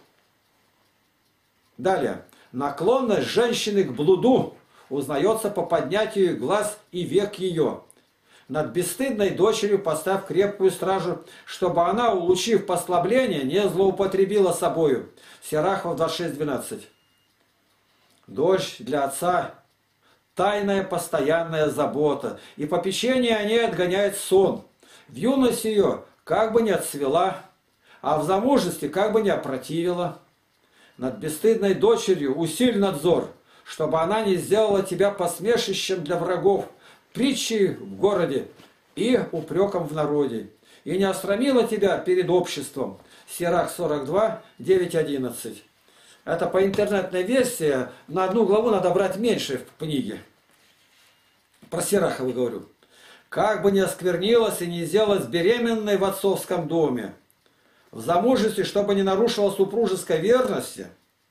Далее. Наклонность женщины к блуду узнается по поднятию глаз и век ее. Над бесстыдной дочерью поставь крепкую стражу, чтобы она, улучив послабление, не злоупотребила собою. Сирахов двадцать шесть двенадцать. Дочь для отца – тайная постоянная забота, и попечение о ней отгоняет сон. В юности ее как бы не отцвела, а в замужестве как бы не опротивила. Над бесстыдной дочерью усиль надзор, чтобы она не сделала тебя посмешищем для врагов, притчей в городе и упреком в народе, и не осрамила тебя перед обществом. Сирах сорок два, девять одиннадцать. Это по интернетной версии, на одну главу надо брать меньше в книге. Про Сирахова говорю. Как бы не осквернилась и не сделалась беременной в отцовском доме, в замужестве, чтобы не нарушила супружеской верности.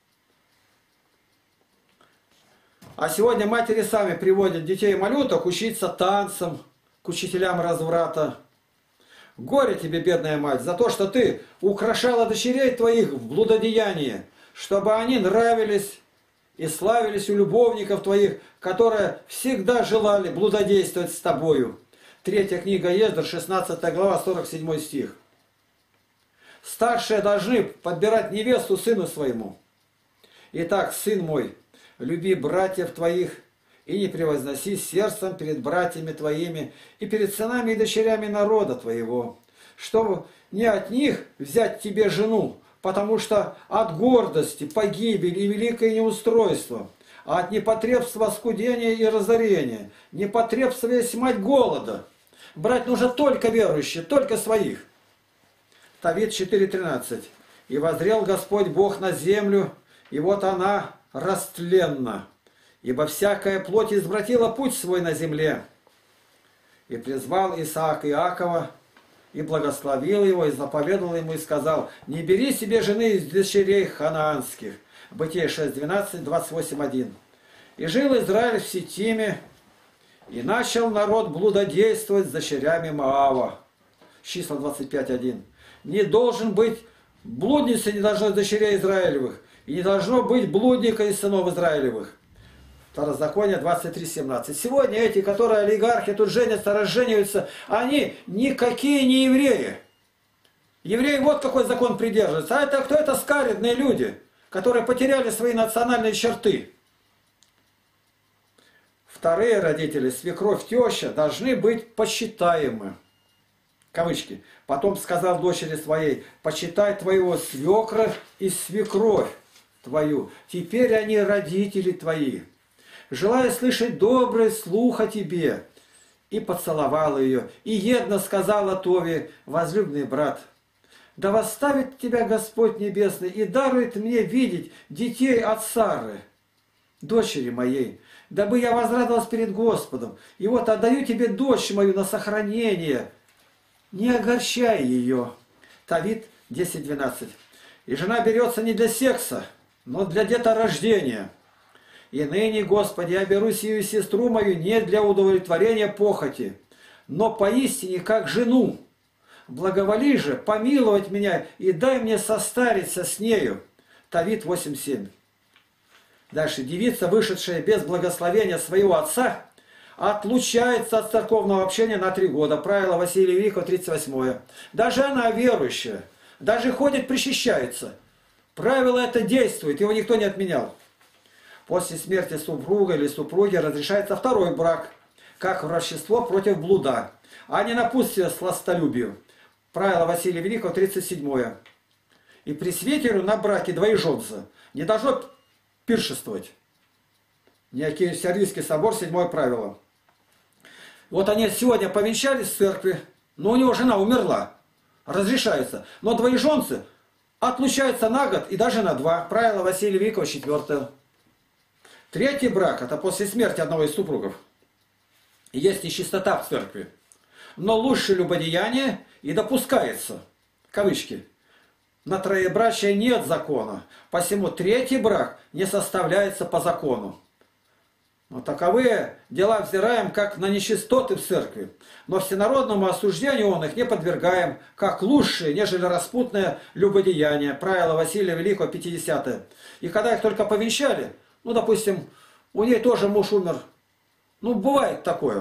А сегодня матери сами приводят детей-малюток учиться танцам, к учителям разврата. Горе тебе, бедная мать, за то, что ты украшала дочерей твоих в блудодеянии, чтобы они нравились и славились у любовников твоих, которые всегда желали блудодействовать с тобою. Третья книга Ездр, шестнадцатая глава, сорок седьмой стих. Старшие должны подбирать невесту сыну своему. Итак, сын мой, люби братьев твоих и не превозносись сердцем перед братьями твоими и перед сынами и дочерями народа твоего, чтобы не от них взять тебе жену, потому что от гордости, погибели и великое неустройство, а от непотребства скудения и разорения, непотребства есть мать голода. Брать нужно только верующих, только своих. Тавит четыре тринадцать. И воззрел Господь Бог на землю, и вот она растленна, ибо всякая плоть извратила путь свой на земле. И призвал Исаак Иакова, и благословил его, и заповедовал ему, и сказал: не бери себе жены из дочерей ханаанских. Бытие шесть двенадцать, двадцать восемь один. И жил Израиль в Ситиме, и начал народ блудодействовать с дочерями Моава. Числа двадцать пять один. Не должен быть блудницей, не должно быть дочерей Израилевых, И не должно быть блудника из сынов Израилевых. Второзаконие двадцать три семнадцать. Сегодня эти, которые олигархи тут женятся, разжениваются, они никакие не евреи. Евреи вот какой закон придерживаются. А это кто? Это скаредные люди, которые потеряли свои национальные черты. Вторые родители, свекровь, теща, должны быть почитаемы. Кавычки. Потом сказал дочери своей: почитай твоего свекра и свекровь твою. Теперь они родители твои. Желая слышать добрый слух о тебе. И поцеловала ее. И едно сказала Тове: возлюбленный брат, да восставит тебя Господь Небесный и дарует мне видеть детей от Сары, дочери моей, дабы я возрадовалась перед Господом. И вот отдаю тебе дочь мою на сохранение. Не огорчай ее. Тавит десять двенадцать. И жена берется не для секса, но для деторождения. И ныне, Господи, я беру сию сестру мою не для удовлетворения похоти, но поистине как жену. Благоволи же помиловать меня и дай мне состариться с нею. Тавит восемь семь. Дальше. Девица, вышедшая без благословения своего отца, отлучается от церковного общения на три года. Правило Василия Великого, тридцать восьмое. Даже она верующая, даже ходит, причащается. Правило это действует, его никто не отменял. После смерти супруга или супруги разрешается второй брак, как врачество против блуда, а не напутствие сластолюбию. Правило Василия Великого, тридцать седьмое. И пресвитеру на браке двоеженца не должно пиршествовать. Киево-Сергиевский собор, седьмое правило. Вот они сегодня повенчались в церкви, но у него жена умерла. Разрешается. Но двоеженцы отлучаются на год и даже на два. Правило Василия Великого, четвертое. Третий брак – это после смерти одного из супругов. Есть нечистота в церкви. Но лучше любодеяние и допускается. Кавычки. На троебрачие нет закона. Посему третий брак не составляется по закону. Но таковые дела взираем, как на нечистоты в церкви. Но всенародному осуждению он их не подвергаем, как лучшие, нежели распутное любодеяние. Правило Василия Великого, пятидесятое. И когда их только повенчали, ну, допустим, у ней тоже муж умер. Ну, бывает такое.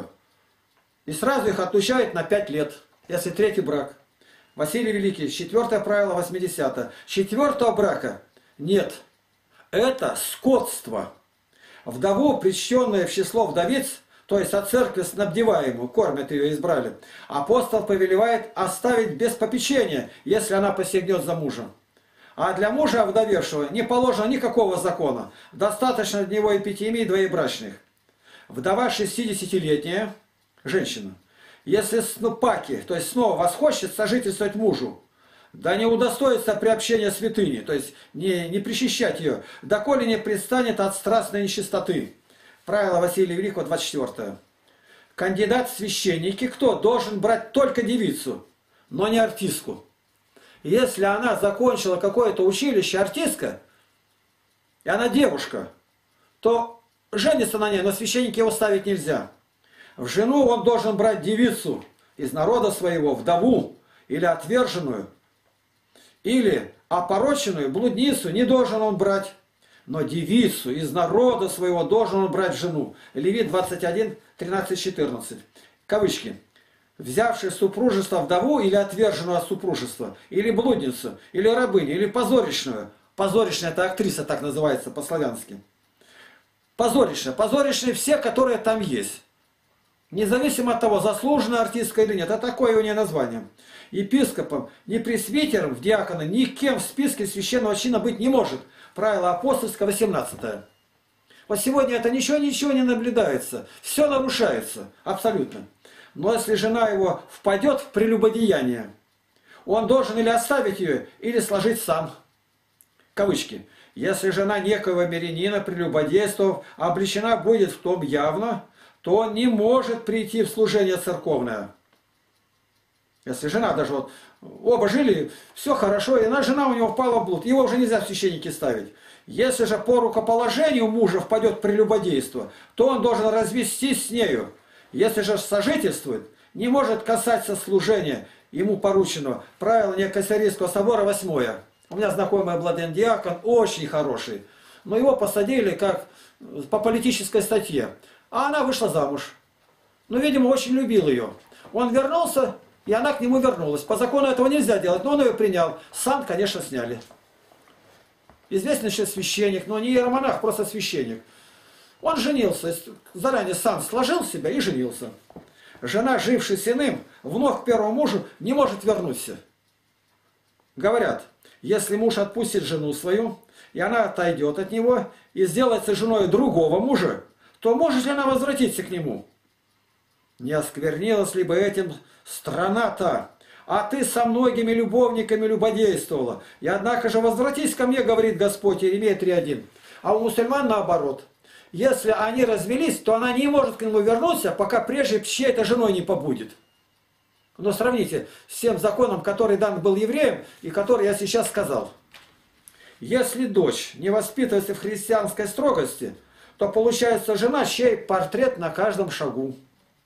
И сразу их отлучают на пять лет, если третий брак. Василий Великий, четвертое правило, восьмидесятое. Четвертого брака нет. Это скотство. Вдову, причтенную в число вдовиц, то есть от церкви снабдеваемую, кормят ее, избрали, апостол повелевает оставить без попечения, если она посягнет за мужа. А для мужа овдовевшего не положено никакого закона. Достаточно от него эпитемии двоебрачных. Вдова шестидесятилетняя женщина, если снупаки, то есть снова восхочет сожительствовать мужу, да не удостоится приобщения святыни, то есть не, не причащать ее, доколе не предстанет от страстной нечистоты. Правило Василия Великого, двадцать четвертое. Кандидат в священники кто? Должен брать только девицу, но не артистку. Если она закончила какое-то училище, артистка, и она девушка, то женится на ней, но священники его ставить нельзя. В жену он должен брать девицу из народа своего, вдову или отверженную, или опороченную, блудницу не должен он брать, но девицу из народа своего должен он брать в жену. Левит двадцать один, тринадцать, четырнадцать. Кавычки. Взявший супружество вдову или отверженную от супружества, или блудницу, или рабыню, или позорищную. Позорищная – это актриса, так называется по-славянски. Позорищная. Позорищные все, которые там есть. Независимо от того, заслуженная артистка или нет. Это такое у нее название. Епископом, ни пресвитером в диакона, никем в списке священного чина быть не может. Правило апостольское, восемнадцатое. Вот сегодня это ничего-ничего не наблюдается. Все нарушается. Абсолютно. Но если жена его впадет в прелюбодеяние, он должен или оставить ее, или сложить сам. Кавычки. Если жена некоего мирянина, прелюбодействовав, обличена будет в том явно, то он не может прийти в служение церковное. Если жена даже вот, оба жили, все хорошо, и она, жена у него впала в блуд, его уже нельзя в священники ставить. Если же по рукоположению мужа впадет в прелюбодейство, то он должен развестись с нею. Если же сожительствует, не может касаться служения ему порученного. Правило Киево-Сергиевского собора, восьмое. У меня знакомый Владимир очень хороший. Но его посадили как по политической статье. А она вышла замуж. Ну, видимо, очень любил ее. Он вернулся, и она к нему вернулась. По закону этого нельзя делать, но он ее принял. Сан, конечно, сняли. Известный еще священник, но не иеромонах, просто священник. Он женился, заранее сан сложил себя и женился. Жена, жившая с иным, вновь к первому мужу не может вернуться. Говорят, если муж отпустит жену свою, и она отойдет от него, и сделается женой другого мужа, то может ли она возвратиться к нему? Не осквернилась ли бы этим страна-то? А ты со многими любовниками любодействовала. И однако же возвратись ко мне, говорит Господь, Иеремия три один. А у мусульман наоборот. Если они развелись, то она не может к нему вернуться, пока прежде чьей-то женой не побудет. Но сравните с тем законом, который дан был евреям, и который я сейчас сказал. Если дочь не воспитывается в христианской строгости, то получается жена, чей портрет на каждом шагу.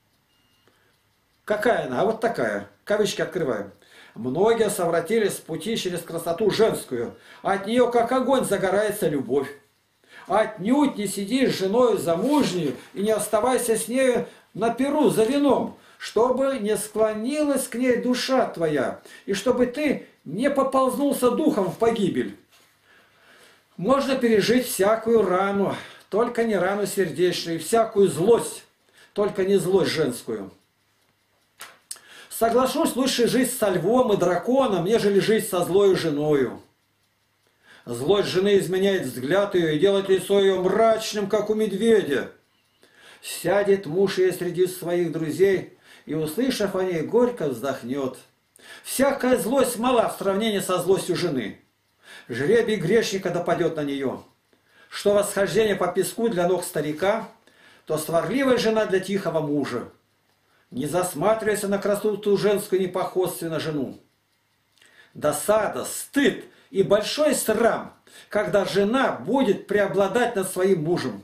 Какая она? А вот такая. Кавычки открываем. Многие совратились с пути через красоту женскую. От нее, как огонь, загорается любовь. Отнюдь не сиди с женой замужней и не оставайся с нею на пиру за вином, чтобы не склонилась к ней душа твоя, и чтобы ты не поползнулся духом в погибель. Можно пережить всякую рану, только не рану сердечную, и всякую злость, только не злость женскую. Соглашусь, лучше жить со львом и драконом, нежели жить со злою женою. Злость жены изменяет взгляд ее и делает лицо ее мрачным, как у медведя. Сядет муж ее среди своих друзей и, услышав о ней, горько вздохнет. Всякая злость мала в сравнении со злостью жены. Жребий грешника допадет на нее. Что восхождение по песку для ног старика, то сварливая жена для тихого мужа. Не засматривайся на красоту женскую, не походстве на жену. Досада, стыд и большой срам, когда жена будет преобладать над своим мужем.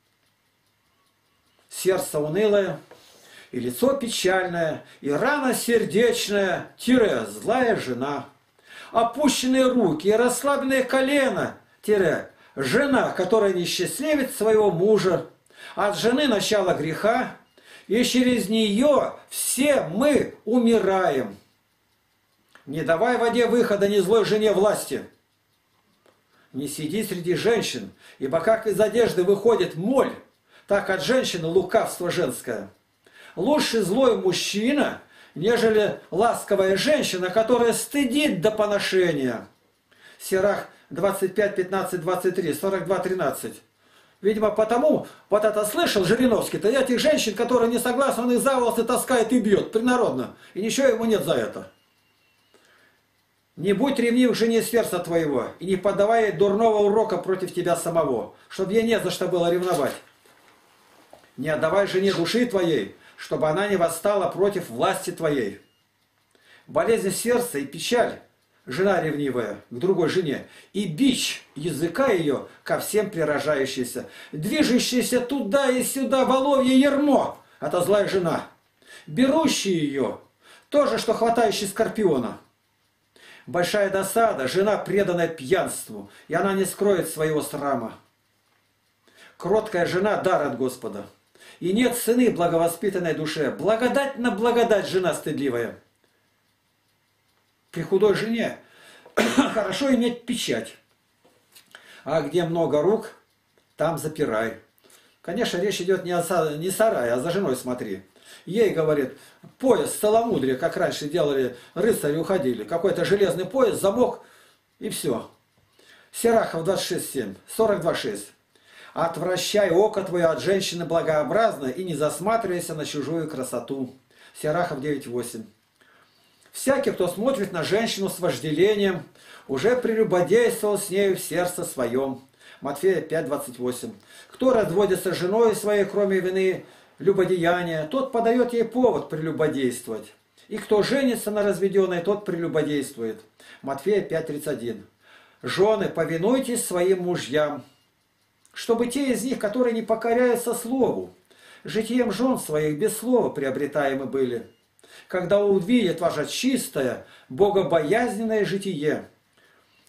Сердце унылое, и лицо печальное, и рана сердечная, тире, злая жена. Опущенные руки и расслабленные колено, тире, жена, которая не счастливит своего мужа. От жены начало греха, и через нее все мы умираем. Не давай воде выхода ни злой жене власти. Не сиди среди женщин, ибо как из одежды выходит моль, так от женщины лукавство женское. Лучше злой мужчина, нежели ласковая женщина, которая стыдит до поношения. Сирах двадцать пять, пятнадцать, двадцать три, сорок два, тринадцать. Видимо, потому, вот это слышал Жириновский-то, этих женщин, которые не согласны, он их за волосы таскает и бьет, принародно. И ничего ему нет за это. Не будь ревнив к жене сердца твоего, и не подавай ей дурного урока против тебя самого, чтобы ей не за что было ревновать. Не отдавай жене души твоей, чтобы она не восстала против власти твоей. Болезнь сердца и печаль, жена ревнивая к другой жене, и бич языка ее ко всем прирожающейся, движущаяся туда и сюда воловье ермо, это злая жена, берущий ее, то же, что хватающий скорпиона. Большая досада, жена преданная пьянству, и она не скроет своего срама. Кроткая жена – дар от Господа. И нет цены благовоспитанной душе. Благодать на благодать, жена стыдливая. При худой жене хорошо иметь печать. А где много рук, там запирай. Конечно, речь идет не о не сарае, а за женой смотри. Ей, говорит, пояс целомудрия, как раньше делали, рыцари уходили. Какой-то железный пояс, замок и все. Сирахов двадцать шесть семь, сорок два шесть. Отвращай око твое от женщины благообразной и не засматривайся на чужую красоту. Сирахов девять восемь. Всякий, кто смотрит на женщину с вожделением, уже прелюбодействовал с нею в сердце своем. Матфея пять двадцать восемь. Кто разводится с женой своей, кроме вины любодеяния, тот подает ей повод прелюбодействовать. И кто женится на разведенной, тот прелюбодействует. Матфея пять тридцать один. Жены, повинуйтесь своим мужьям, чтобы те из них, которые не покоряются слову, житием жен своих без слова приобретаемы были, когда увидят ваше чистое, богобоязненное житие.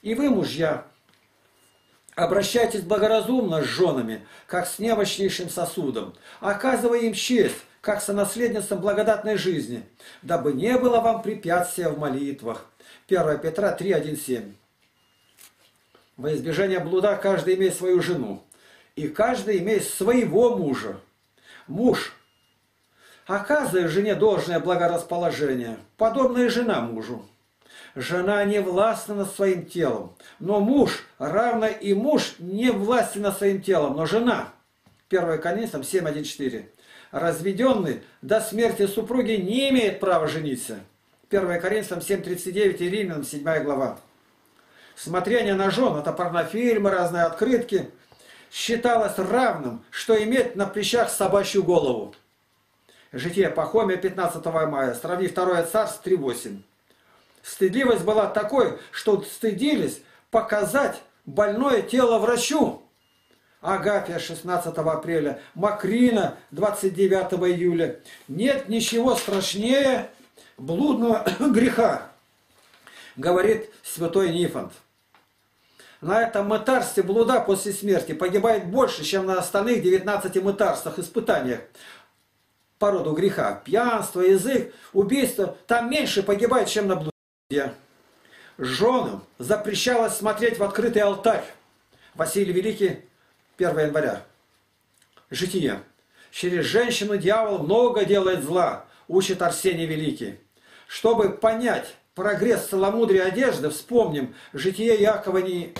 И вы, мужья, обращайтесь благоразумно с женами, как с немощнейшим сосудом, оказывая им честь, как сонаследницам благодатной жизни, дабы не было вам препятствия в молитвах. первое Петра три, один, семь. Во избежание блуда каждый имеет свою жену, и каждый имеет своего мужа. Муж, оказывая жене должное благорасположение, подобно и жена мужу. Жена не властна над своим телом, но муж, равно и муж не властен над своим телом, но жена. первое Коринфянам семь, один, четыре. Разведенный до смерти супруги не имеет права жениться. первое Коринфянам семь, тридцать девять и Римлянам седьмая глава. Смотрение на жен, это порнофильмы, разные открытки, считалось равным, что иметь на плечах собачью голову. Житие Пахомия пятнадцатого мая, сравни второе Царство три, восемь. Стыдливость была такой, что стыдились показать больное тело врачу. Агафья шестнадцатого апреля, Макрина двадцать девятого июля. Нет ничего страшнее блудного греха, говорит святой Нифонт. На этом мытарстве блуда после смерти погибает больше, чем на остальных девятнадцати мытарствах, испытаниях по роду греха. Пьянство, язык, убийство. Там меньше погибает, чем на блуде. Женам запрещалось смотреть в открытый алтарь. Василий Великий, первое января. Житие. Через женщину дьявол много делает зла, учит Арсений Великий. Чтобы понять прогресс целомудрия одежды, вспомним житие Якова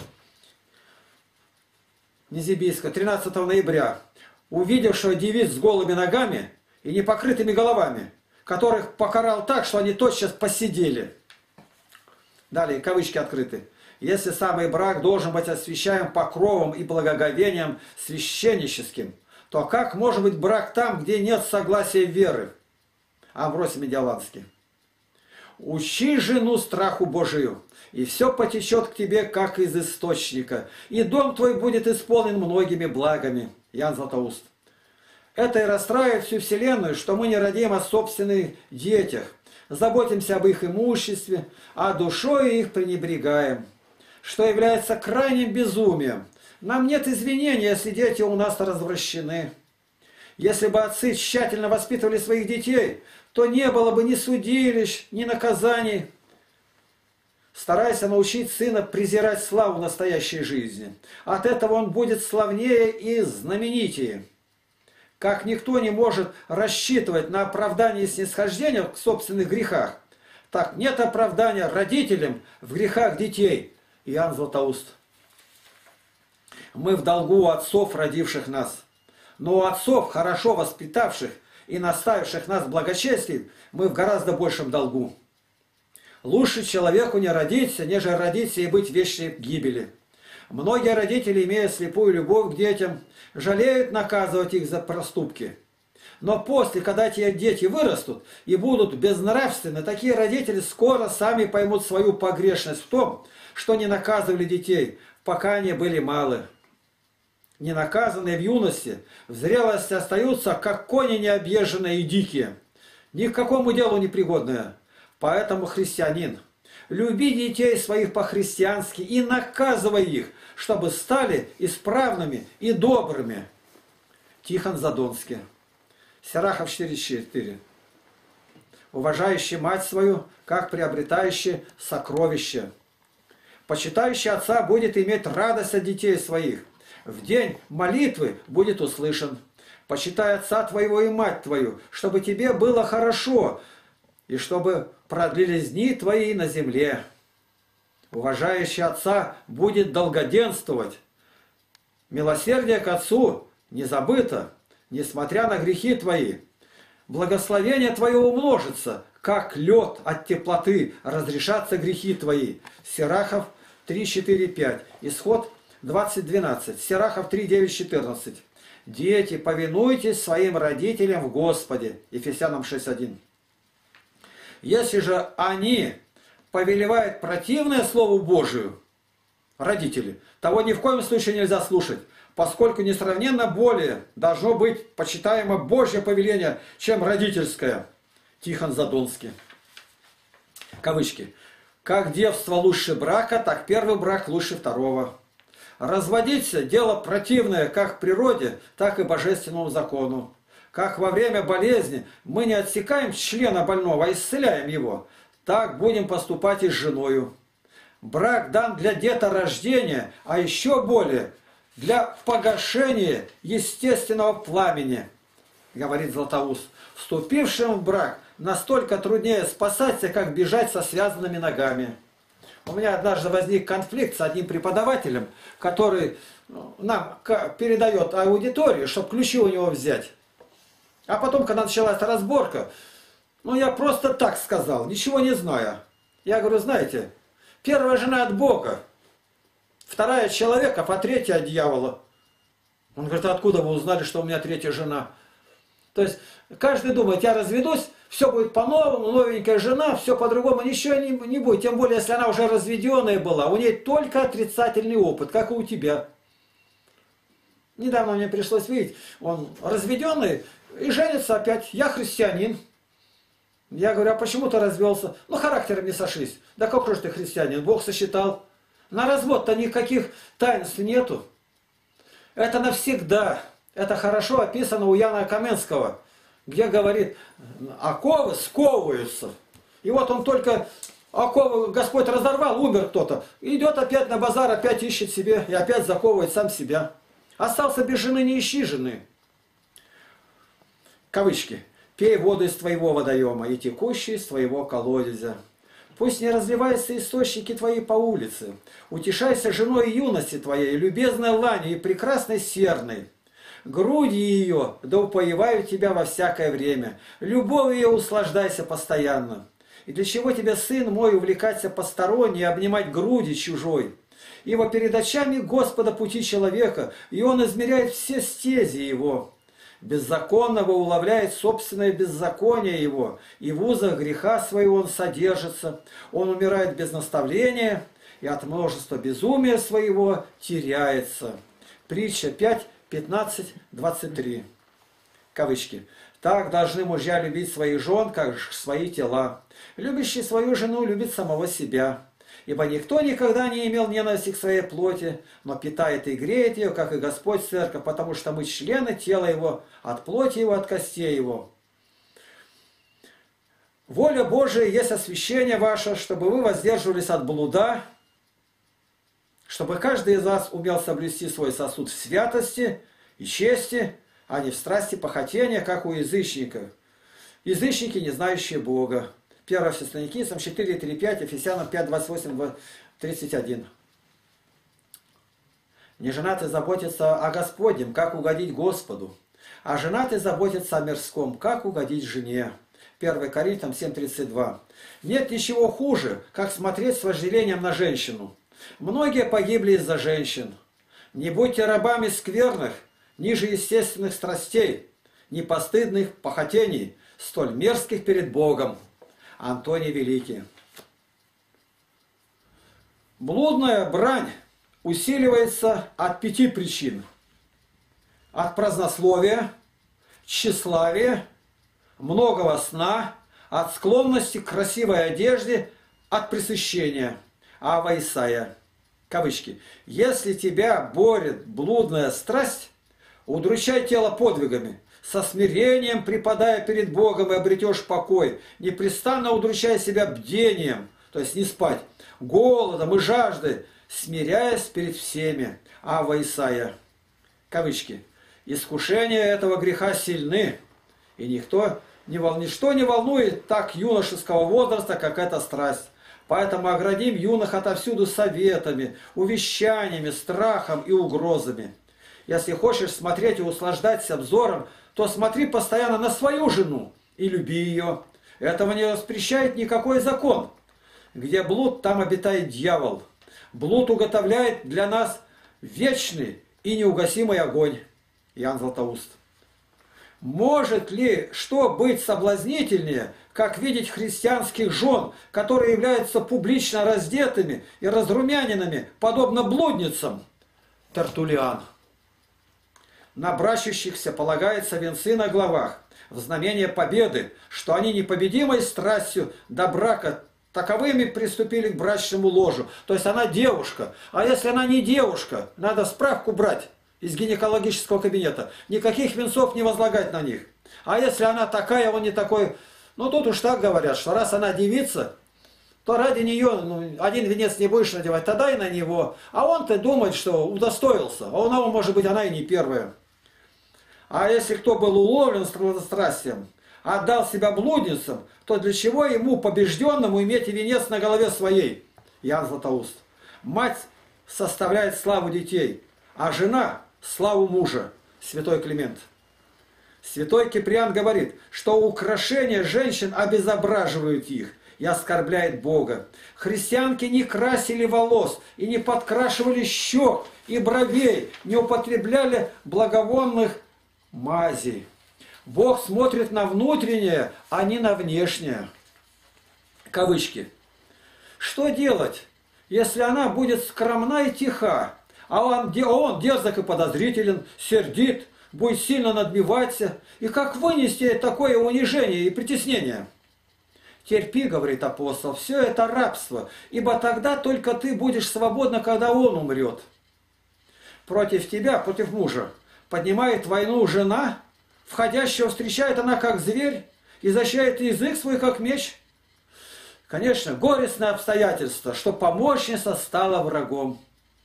Незибийского тринадцатого ноября, увидевшего девиц с голыми ногами и непокрытыми головами, которых покарал так, что они тотчас посидели. Далее, кавычки открыты. Если самый брак должен быть освящаем покровом и благоговением священническим, то как может быть брак там, где нет согласия веры? Амвросий Медиаланский. Учи жену страху Божию, и все потечет к тебе, как из источника, и дом твой будет исполнен многими благами. Ян Златоуст. Это и расстраивает всю вселенную, что мы не родим о собственных детях, заботимся об их имуществе, а душой их пренебрегаем, что является крайним безумием. Нам нет извинения, если дети у нас развращены. Если бы отцы тщательно воспитывали своих детей, то не было бы ни судилищ, ни наказаний. Старайся научить сына презирать славу настоящей жизни. От этого он будет славнее и знаменитее. Как никто не может рассчитывать на оправдание и снисхождение в собственных грехах, так нет оправдания родителям в грехах детей. Иоанн Златоуст. Мы в долгу у отцов, родивших нас. Но у отцов, хорошо воспитавших и наставивших нас в благочестии, мы в гораздо большем долгу. Лучше человеку не родиться, нежели родиться и быть в вечной гибели. Многие родители, имея слепую любовь к детям, жалеют наказывать их за проступки. Но после, когда эти дети вырастут и будут безнравственны, такие родители скоро сами поймут свою погрешность в том, что не наказывали детей, пока они были малы. Ненаказанные в юности, в зрелости остаются, как кони необъезженные и дикие, ни к какому делу не пригодные. Поэтому, христианин, люби детей своих по-христиански и наказывай их, чтобы стали исправными и добрыми. Тихон Задонский. Сирахов четыре четыре. Уважающий мать свою, как приобретающий сокровище. Почитающий отца будет иметь радость от детей своих. В день молитвы будет услышан. Почитай отца твоего и мать твою, чтобы тебе было хорошо, и чтобы продлились дни твои на земле. Уважающий отца будет долгоденствовать. Милосердие к отцу не забыто, несмотря на грехи твои. Благословение твое умножится, как лед от теплоты разрешатся грехи твои. Сирахов три, четыре, пять. Исход двадцать, двенадцать. Сирахов три, девять, четырнадцать. Дети, повинуйтесь своим родителям в Господе. Ефесянам шесть, один. Если же они повелевают противное Слову Божию, родители, того ни в коем случае нельзя слушать, поскольку несравненно более должно быть почитаемо Божье повеление, чем родительское. Тихон Задонский. Кавычки. Как девство лучше брака, так первый брак лучше второго. Разводиться – дело противное как природе, так и божественному закону. Как во время болезни мы не отсекаем члена больного, а исцеляем его, так будем поступать и с женою. Брак дан для деторождения, а еще более для погашения естественного пламени, говорит Златоуст. Вступившим в брак настолько труднее спасаться, как бежать со связанными ногами. У меня однажды возник конфликт с одним преподавателем, который нам передает аудиторию, чтобы ключи у него взять. А потом, когда началась разборка, ну я просто так сказал, ничего не зная. Я говорю, знаете, первая жена от Бога, вторая от человека, а третья от дьявола. Он говорит, а откуда вы узнали, что у меня третья жена? То есть каждый думает, я разведусь, все будет по-новому, новенькая жена, все по-другому, ничего не, не будет. Тем более, если она уже разведенная была, у нее только отрицательный опыт, как и у тебя. Недавно мне пришлось видеть, он разведенный и женится опять. Я христианин. Я говорю, а почему ты развелся? Ну, характером не сошлись. Да какой же ты христианин? Бог сосчитал. На развод-то никаких таинств нету. Это навсегда. Это хорошо описано у Яна Каменского, где говорит, оковы сковываются. И вот он только оковы Господь разорвал, умер кто-то. Идет опять на базар, опять ищет себе и опять заковывает сам себя. Остался без жены, не ищи жены. Кавычки. Пей воду из твоего водоема и текущие из твоего колодезя. Пусть не разливаются источники твои по улице. Утешайся женой юности твоей, любезной лани и прекрасной серной. Груди ее, да упоевают тебя во всякое время. Любовью ее услаждайся постоянно. И для чего тебе, сын мой, увлекаться посторонней и обнимать груди чужой? Ибо перед очами Господа пути человека, и он измеряет все стези его. Беззаконного уловляет собственное беззаконие его, и в узах греха своего он содержится. Он умирает без наставления, и от множества безумия своего теряется. Притча пять, пятнадцать, двадцать три. Кавычки. Так должны мужья любить своих жен, как свои тела. Любящий свою жену любит самого себя. Ибо никто никогда не имел ненависти к своей плоти, но питает и греет ее, как и Господь церковь, потому что мы члены тела Его, от плоти Его, от костей Его. Воля Божия есть освящение ваше, чтобы вы воздерживались от блуда, чтобы каждый из вас умел соблюсти свой сосуд в святости и чести, а не в страсти похотения, как у язычников. Язычники, не знающие Бога. первое Фессалоникийцам четыре, три, пять, Ефесянам пять, двадцать восемь, тридцать один. Неженатый заботится о Господнем, как угодить Господу, а женатый заботится о мирском, как угодить жене. первое Коринфянам семь, тридцать два. Нет ничего хуже, как смотреть с вожделением на женщину. Многие погибли из-за женщин. Не будьте рабами скверных, ниже естественных страстей, непостыдных похотений, столь мерзких перед Богом. Антоний Великий. Блудная брань усиливается от пяти причин. От празднословия, тщеславия, многого сна, от склонности к красивой одежде, от пресыщения. Ава Исаия. Кавычки. Если тебя борет блудная страсть, удручай тело подвигами, со смирением припадая перед Богом и обретешь покой, непрестанно удручай себя бдением, то есть не спать, голодом и жаждой, смиряясь перед всеми. Ава Исаия. Кавычки. Искушения этого греха сильны, и никто, не вол... ничто не волнует так юношеского возраста, как эта страсть. Поэтому оградим юных отовсюду советами, увещаниями, страхом и угрозами. Если хочешь смотреть и услаждаться взором, то смотри постоянно на свою жену и люби ее. Этого не воспрещает никакой закон. Где блуд, там обитает дьявол. Блуд уготовляет для нас вечный и неугасимый огонь. Иоанн Златоуст. Может ли что быть соблазнительнее, как видеть христианских жен, которые являются публично раздетыми и разрумяненными, подобно блудницам? Тертуллиан. На брачущихся полагается венцы на головах, в знамение победы, что они непобедимой страстью до брака таковыми приступили к брачному ложу. То есть она девушка. А если она не девушка, надо справку брать из гинекологического кабинета. Никаких венцов не возлагать на них. А если она такая, он не такой... Ну, тут уж так говорят, что раз она девица, то ради нее ну, один венец не будешь надевать, тогда и на него. А он-то думает, что удостоился. А у него, может быть, она и не первая. А если кто был уловлен сладострастием, отдал себя блудницам, то для чего ему, побежденному, иметь венец на голове своей? Иоанн Златоуст. Мать составляет славу детей, а жена – славу мужа. Святой Климент. Святой Киприан говорит, что украшения женщин обезображивают их и оскорбляет Бога. Христианки не красили волос и не подкрашивали щек и бровей, не употребляли благовонных мазей. Бог смотрит на внутреннее, а не на внешнее. Кавычки. Что делать, если она будет скромна и тиха, а он, он дерзок и подозрителен, сердит, будет сильно надбиваться? И как вынести такое унижение и притеснение? Терпи, говорит апостол, все это рабство, ибо тогда только ты будешь свободна, когда он умрет. Против тебя, против мужа, поднимает войну жена, входящего встречает она как зверь, и защищает язык свой как меч. Конечно, горестное обстоятельство, что помощница стала врагом.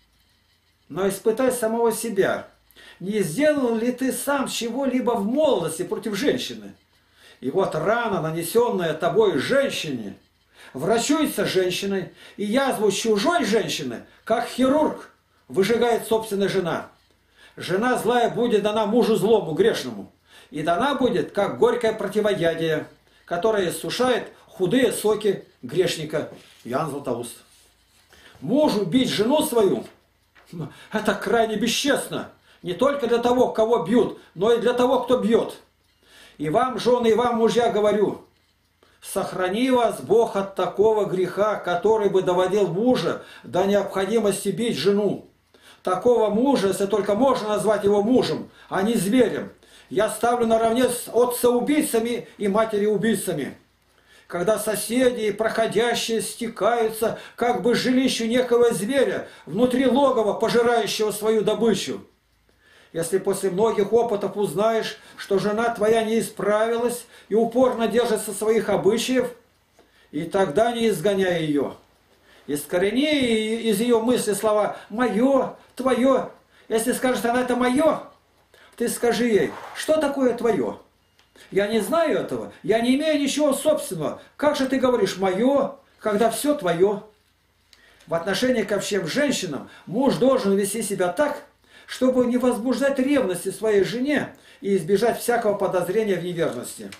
Но испытай самого себя. Не сделал ли ты сам чего-либо в молодости против женщины? И вот рана, нанесенная тобой женщине, врачуется женщиной, и язву чужой женщины, как хирург, выжигает собственная жена. Жена злая будет дана мужу злому, грешному, и дана будет, как горькое противоядие, которое иссушает худые соки грешника. Иоанн Златоуст. Мужу бить жену свою – это крайне бесчестно. Не только для того, кого бьют, но и для того, кто бьет. И вам, жены, и вам, мужья, говорю, сохрани вас Бог от такого греха, который бы доводил мужа до необходимости бить жену. Такого мужа, если только можно назвать его мужем, а не зверем, я ставлю наравне с отцеубийцами и матери-убийцами. Когда соседи и проходящие стекаются, как бы жилищу некого зверя, внутри логова, пожирающего свою добычу. Если после многих опытов узнаешь, что жена твоя не исправилась и упорно держится своих обычаев, и тогда не изгоняй ее. Искорени из ее мысли слова «моё», «твое». Если скажет она «это мое», ты скажи ей «что такое твое?» Я не знаю этого, я не имею ничего собственного. Как же ты говоришь «мое», когда все твое? В отношении ко всем женщинам муж должен вести себя так, чтобы не возбуждать ревности своей жене и избежать всякого подозрения в неверности.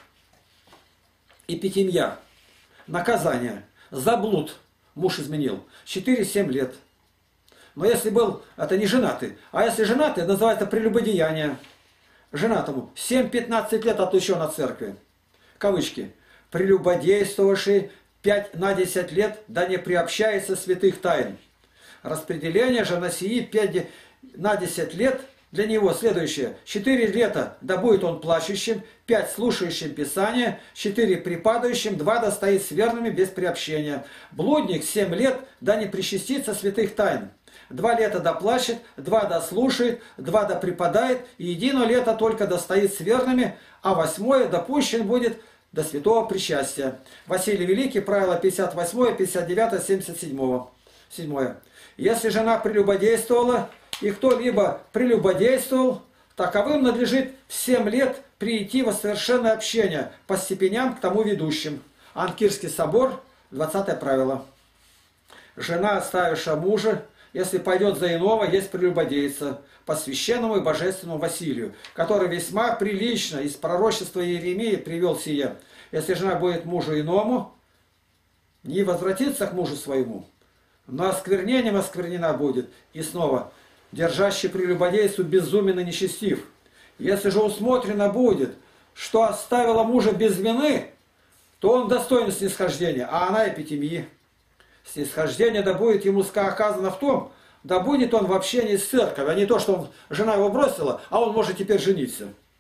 Эпитемья. Наказание. За блуд. Муж изменил. четыре-семь лет. Но если был, это не женатый. А если женатый, называется прелюбодеяние. Женатому семь-пятнадцать лет отлучен от церкви. Кавычки. Прелюбодействовавший пять на десять лет, да не приобщается святых тайн. Распределение же на сии пять на десять лет для него следующее. четыре лета да будет он плачущим, пять слушающим Писание, четыре припадающим, два да стоит с верными без приобщения. Блудник семь лет да не причастится святых тайн. Два лета да плачет, два да слушает, два да припадает, и едино лето только да стоит с верными, а восьмое допущен будет до святого причастия. Василий Великий, правило пятьдесят восемь, пятьдесят девять, семьдесят семь. Седьмое. Если жена прелюбодействовала, и кто-либо прелюбодействовал, таковым надлежит в семь лет прийти во совершенное общение по степеням к тому ведущим. Анкирский собор, двадцатое правило. Жена, оставившая мужа, если пойдет за иного, есть прелюбодейца, по священному и божественному Василию, который весьма прилично из пророчества Иеремии привел сие. Если жена будет мужу иному, не возвратится к мужу своему, но осквернением осквернена будет. И снова, держащий прелюбодейству безумен и нечестив. Если же усмотрено будет, что оставила мужа без вины, то он достоин снисхождения, а она эпитемии. Снисхождение да будет ему оказано в том, да будет он в общении с церковью, а не то, что он, жена его бросила, а он может теперь жениться.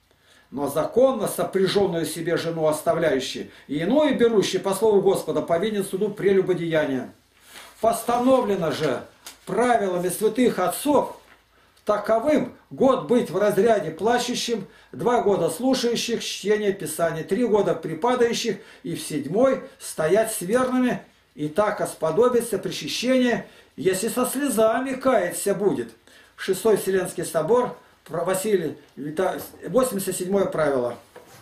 но законно сопряженную себе жену оставляющий и иную берущий по слову Господа повинен суду прелюбодеяния. Постановлено же правилами святых отцов таковым год быть в разряде плачущим, два года слушающих чтение Писания, три года припадающих и в седьмой стоять с верными, и так осподобится причащение, если со слезами каяться будет. Шестой Вселенский собор, Василий, восемьдесят седьмое правило.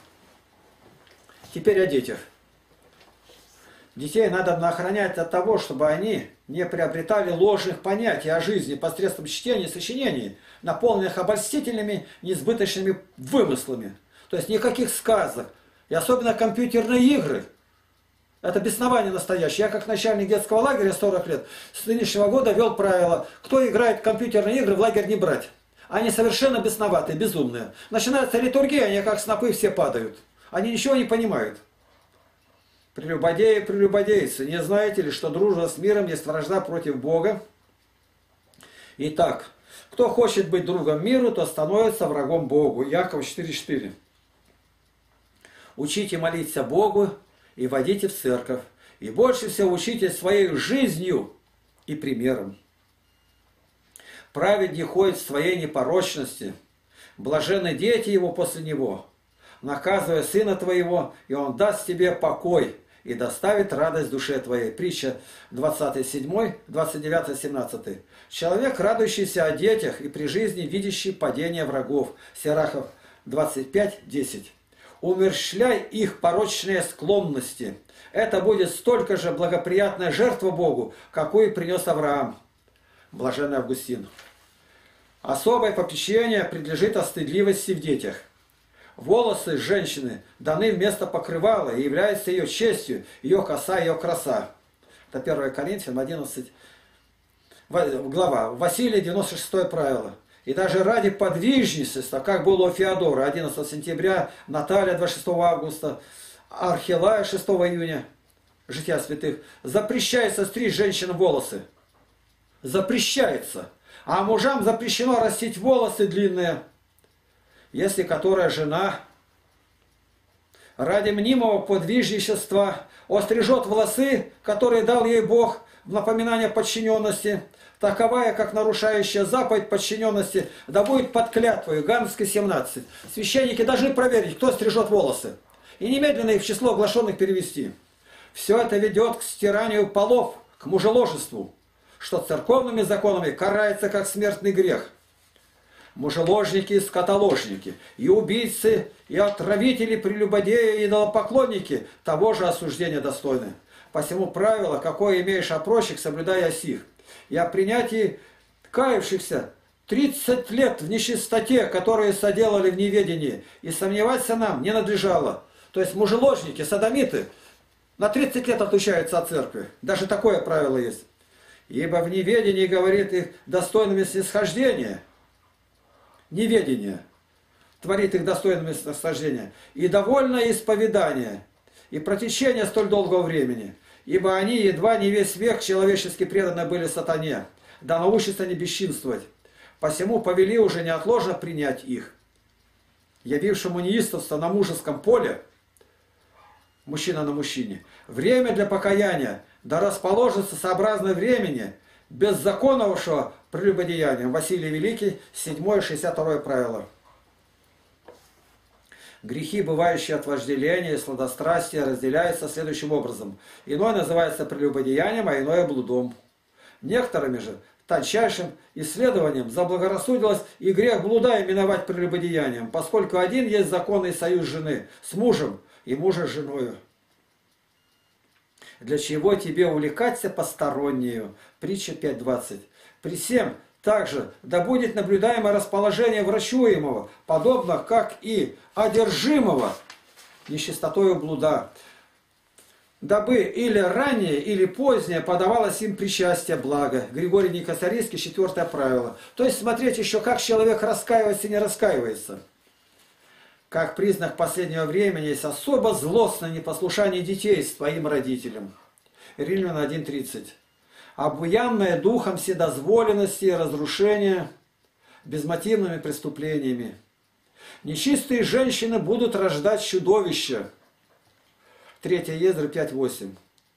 Теперь о детях. Детей надо охранять от того, чтобы они не приобретали ложных понятий о жизни посредством чтения и сочинений, наполненных обольстительными, несбыточными вымыслами. То есть никаких сказок. И особенно компьютерные игры. Это беснование настоящее. Я как начальник детского лагеря сорок лет с нынешнего года вел правило, кто играет в компьютерные игры, в лагерь не брать. Они совершенно бесноватые, безумные. Начинается литургия, они как снопы все падают. Они ничего не понимают. Прелюбодеи, прелюбодейцы, не знаете ли, что дружба с миром есть вражда против Бога? Итак, кто хочет быть другом миру, то становится врагом Богу. Яков четыре четыре. Учите молиться Богу и водите в церковь. И больше всего учите своей жизнью и примером. Праведник ходит в своей непорочности. Блаженны дети его после него. Наказывая сына твоего, и он даст тебе покой и доставит радость душе твоей. Притча двадцать семь, двадцать девять семнадцать. Человек, радующийся о детях и при жизни видящий падение врагов. Сирахов двадцать пять десять. Умерщвляй их порочные склонности. Это будет столько же благоприятная жертва Богу, какую принес Авраам. Блаженный Августин. Особое попечение предлежит о стыдливости в детях. Волосы женщины даны вместо покрывала и являются ее честью, ее коса, ее краса. Это первое Коринфянам одиннадцать глава. Василий девяносто шестое правило. И даже ради подвижничества, как было у Феодора одиннадцатого сентября, Наталья двадцать шестого августа, Архилая шестого июня, жития святых, запрещается стричь женщинам волосы. Запрещается. А мужам запрещено растить волосы длинные. Если которая жена ради мнимого подвижничества острижет волосы, которые дал ей Бог в напоминание подчиненности, таковая, как нарушающая заповедь подчиненности, да будет под клятвою. Ганновской семнадцать. Священники должны проверить, кто стрижет волосы, и немедленно их в число оглашенных перевести. Все это ведет к стиранию полов, к мужеложеству, что церковными законами карается как смертный грех. Мужеложники и скотоложники, и убийцы, и отравители, прелюбодеи, и идолопоклонники того же осуждения достойны. Посему правило, какое имеешь о прочих, соблюдай осих. И о принятии каявшихся тридцать лет в нечистоте, которые соделали в неведении, и сомневаться нам не надлежало. То есть мужеложники, содомиты на тридцать лет отлучаются от церкви. Даже такое правило есть. Ибо в неведении, говорит, их достойными снисхождения. Неведение творит их достойными снисхождения. И довольное исповедание, и протечение столь долгого времени. Ибо они едва не весь век человечески преданы были сатане, да научатся не бесчинствовать. Посему повели уже неотложно принять их. Явившему неистовство на мужеском поле, мужчина на мужчине, время для покаяния, да расположится сообразно времени, беззаконовавшего прелюбодеянием. Василий Великий, седьмое шестьдесят второе правило. Грехи, бывающие от вожделения и сладострастия, разделяются следующим образом. Иное называется прелюбодеянием, а иное блудом. Некоторыми же тончайшим исследованием заблагорассудилось и грех блуда именовать прелюбодеянием, поскольку один есть законный союз жены с мужем и мужа с женою. Для чего тебе увлекаться постороннею? Притча пять двадцать. При всем также да будет наблюдаемо расположение врачуемого, подобно как и одержимого нечистотою блуда, дабы или ранее, или позднее подавалось им причастие блага. Григорий Никосарийский, четвертое правило. То есть смотреть еще, как человек раскаивается и не раскаивается. Как признак последнего времени есть особо злостное непослушание детей своим родителям. Римлян один тридцать. Обуянное духом вседозволенности и разрушения безмотивными преступлениями. Нечистые женщины будут рождать чудовища. третье Ездры пять восемь.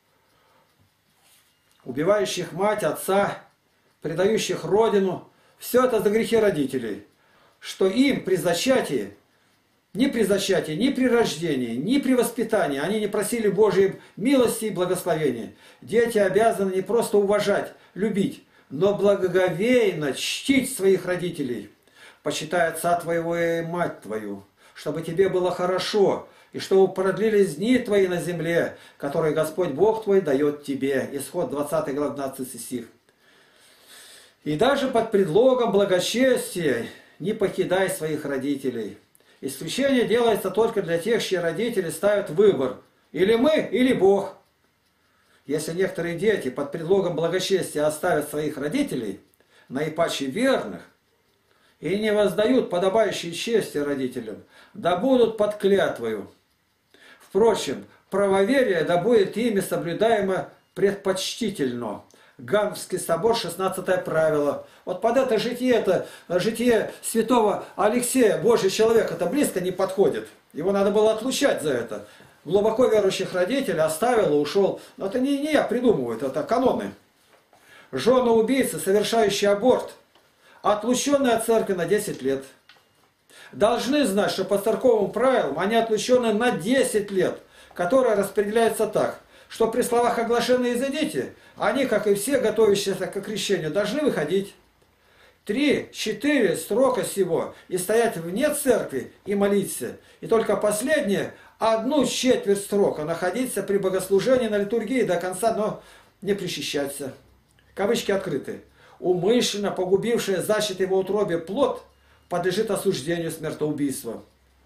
Убивающих мать, отца, предающих родину. Все это за грехи родителей. Что им при зачатии, ни при зачатии, ни при рождении, ни при воспитании они не просили Божьей милости и благословения. Дети обязаны не просто уважать, любить, но благоговейно чтить своих родителей. Почитай отца твоего и мать твою, чтобы тебе было хорошо, и чтобы продлились дни твои на земле, которые Господь Бог твой дает тебе. Исход двадцатая глава, двенадцатый стих. И даже под предлогом благочестия не покидай своих родителей. Исключение делается только для тех, чьи родители ставят выбор. Или мы, или Бог. Если некоторые дети под предлогом благочестия оставят своих родителей, наипаче верных, и не воздают подобающей чести родителям, да будут под клятвою. Впрочем, правоверие да будет ими соблюдаемо предпочтительно. Гамский собор, шестнадцатое правило. Вот под это житие, это житие святого Алексея, Божий человек, это близко не подходит. Его надо было отлучать за это. Глубоко верующих родителей оставил и ушел. Но это не, не я придумываю, это каноны. Жены убийцы, совершающие аборт, отлученные от церкви на десять лет. Должны знать, что по церковным правилам они отлучены на десять лет, которое распределяется так, что при словах «оглашенные изыдите», они, как и все, готовящиеся к крещению, должны выходить. Три-четыре срока сего и стоять вне церкви и молиться. И только последнее, одну четверть срока находиться при богослужении на литургии до конца, но не причащаться. Кавычки открыты. Умышленно погубившая зачатый во утробе плод подлежит осуждению смертоубийства.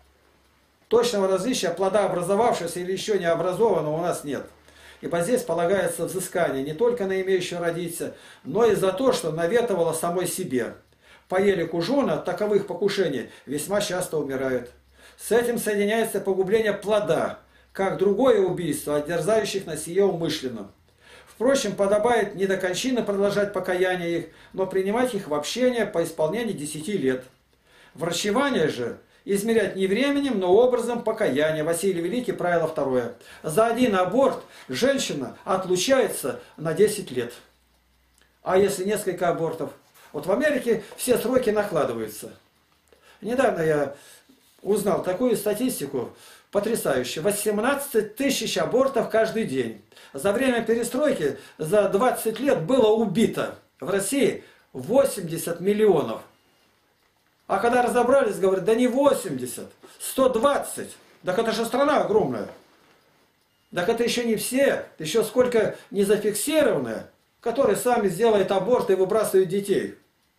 Точного различия плода образовавшегося или еще не образованного у нас нет. Ибо здесь полагается взыскание не только на имеющего родиться, но и за то, что наветовало самой себе. По елику жены от таковых покушений весьма часто умирают. С этим соединяется погубление плода, как другое убийство от дерзающих на сие умышленно. Впрочем, подобает не до кончины продолжать покаяние их, но принимать их в общение по исполнении десяти лет. Врачевание же измерять не временем, но образом покаяния. Василий Великий, правило второе. За один аборт женщина отлучается на десять лет. А если несколько абортов? Вот в Америке все сроки накладываются. Недавно я узнал такую статистику потрясающую. восемнадцать тысяч абортов каждый день. За время перестройки за двадцать лет было убито в России восемьдесят миллионов. А когда разобрались, говорят, да не восемьдесят, сто двадцать. Так это же страна огромная. Так это еще не все, еще сколько не зафиксированные, которые сами сделают аборт и выбрасывают детей.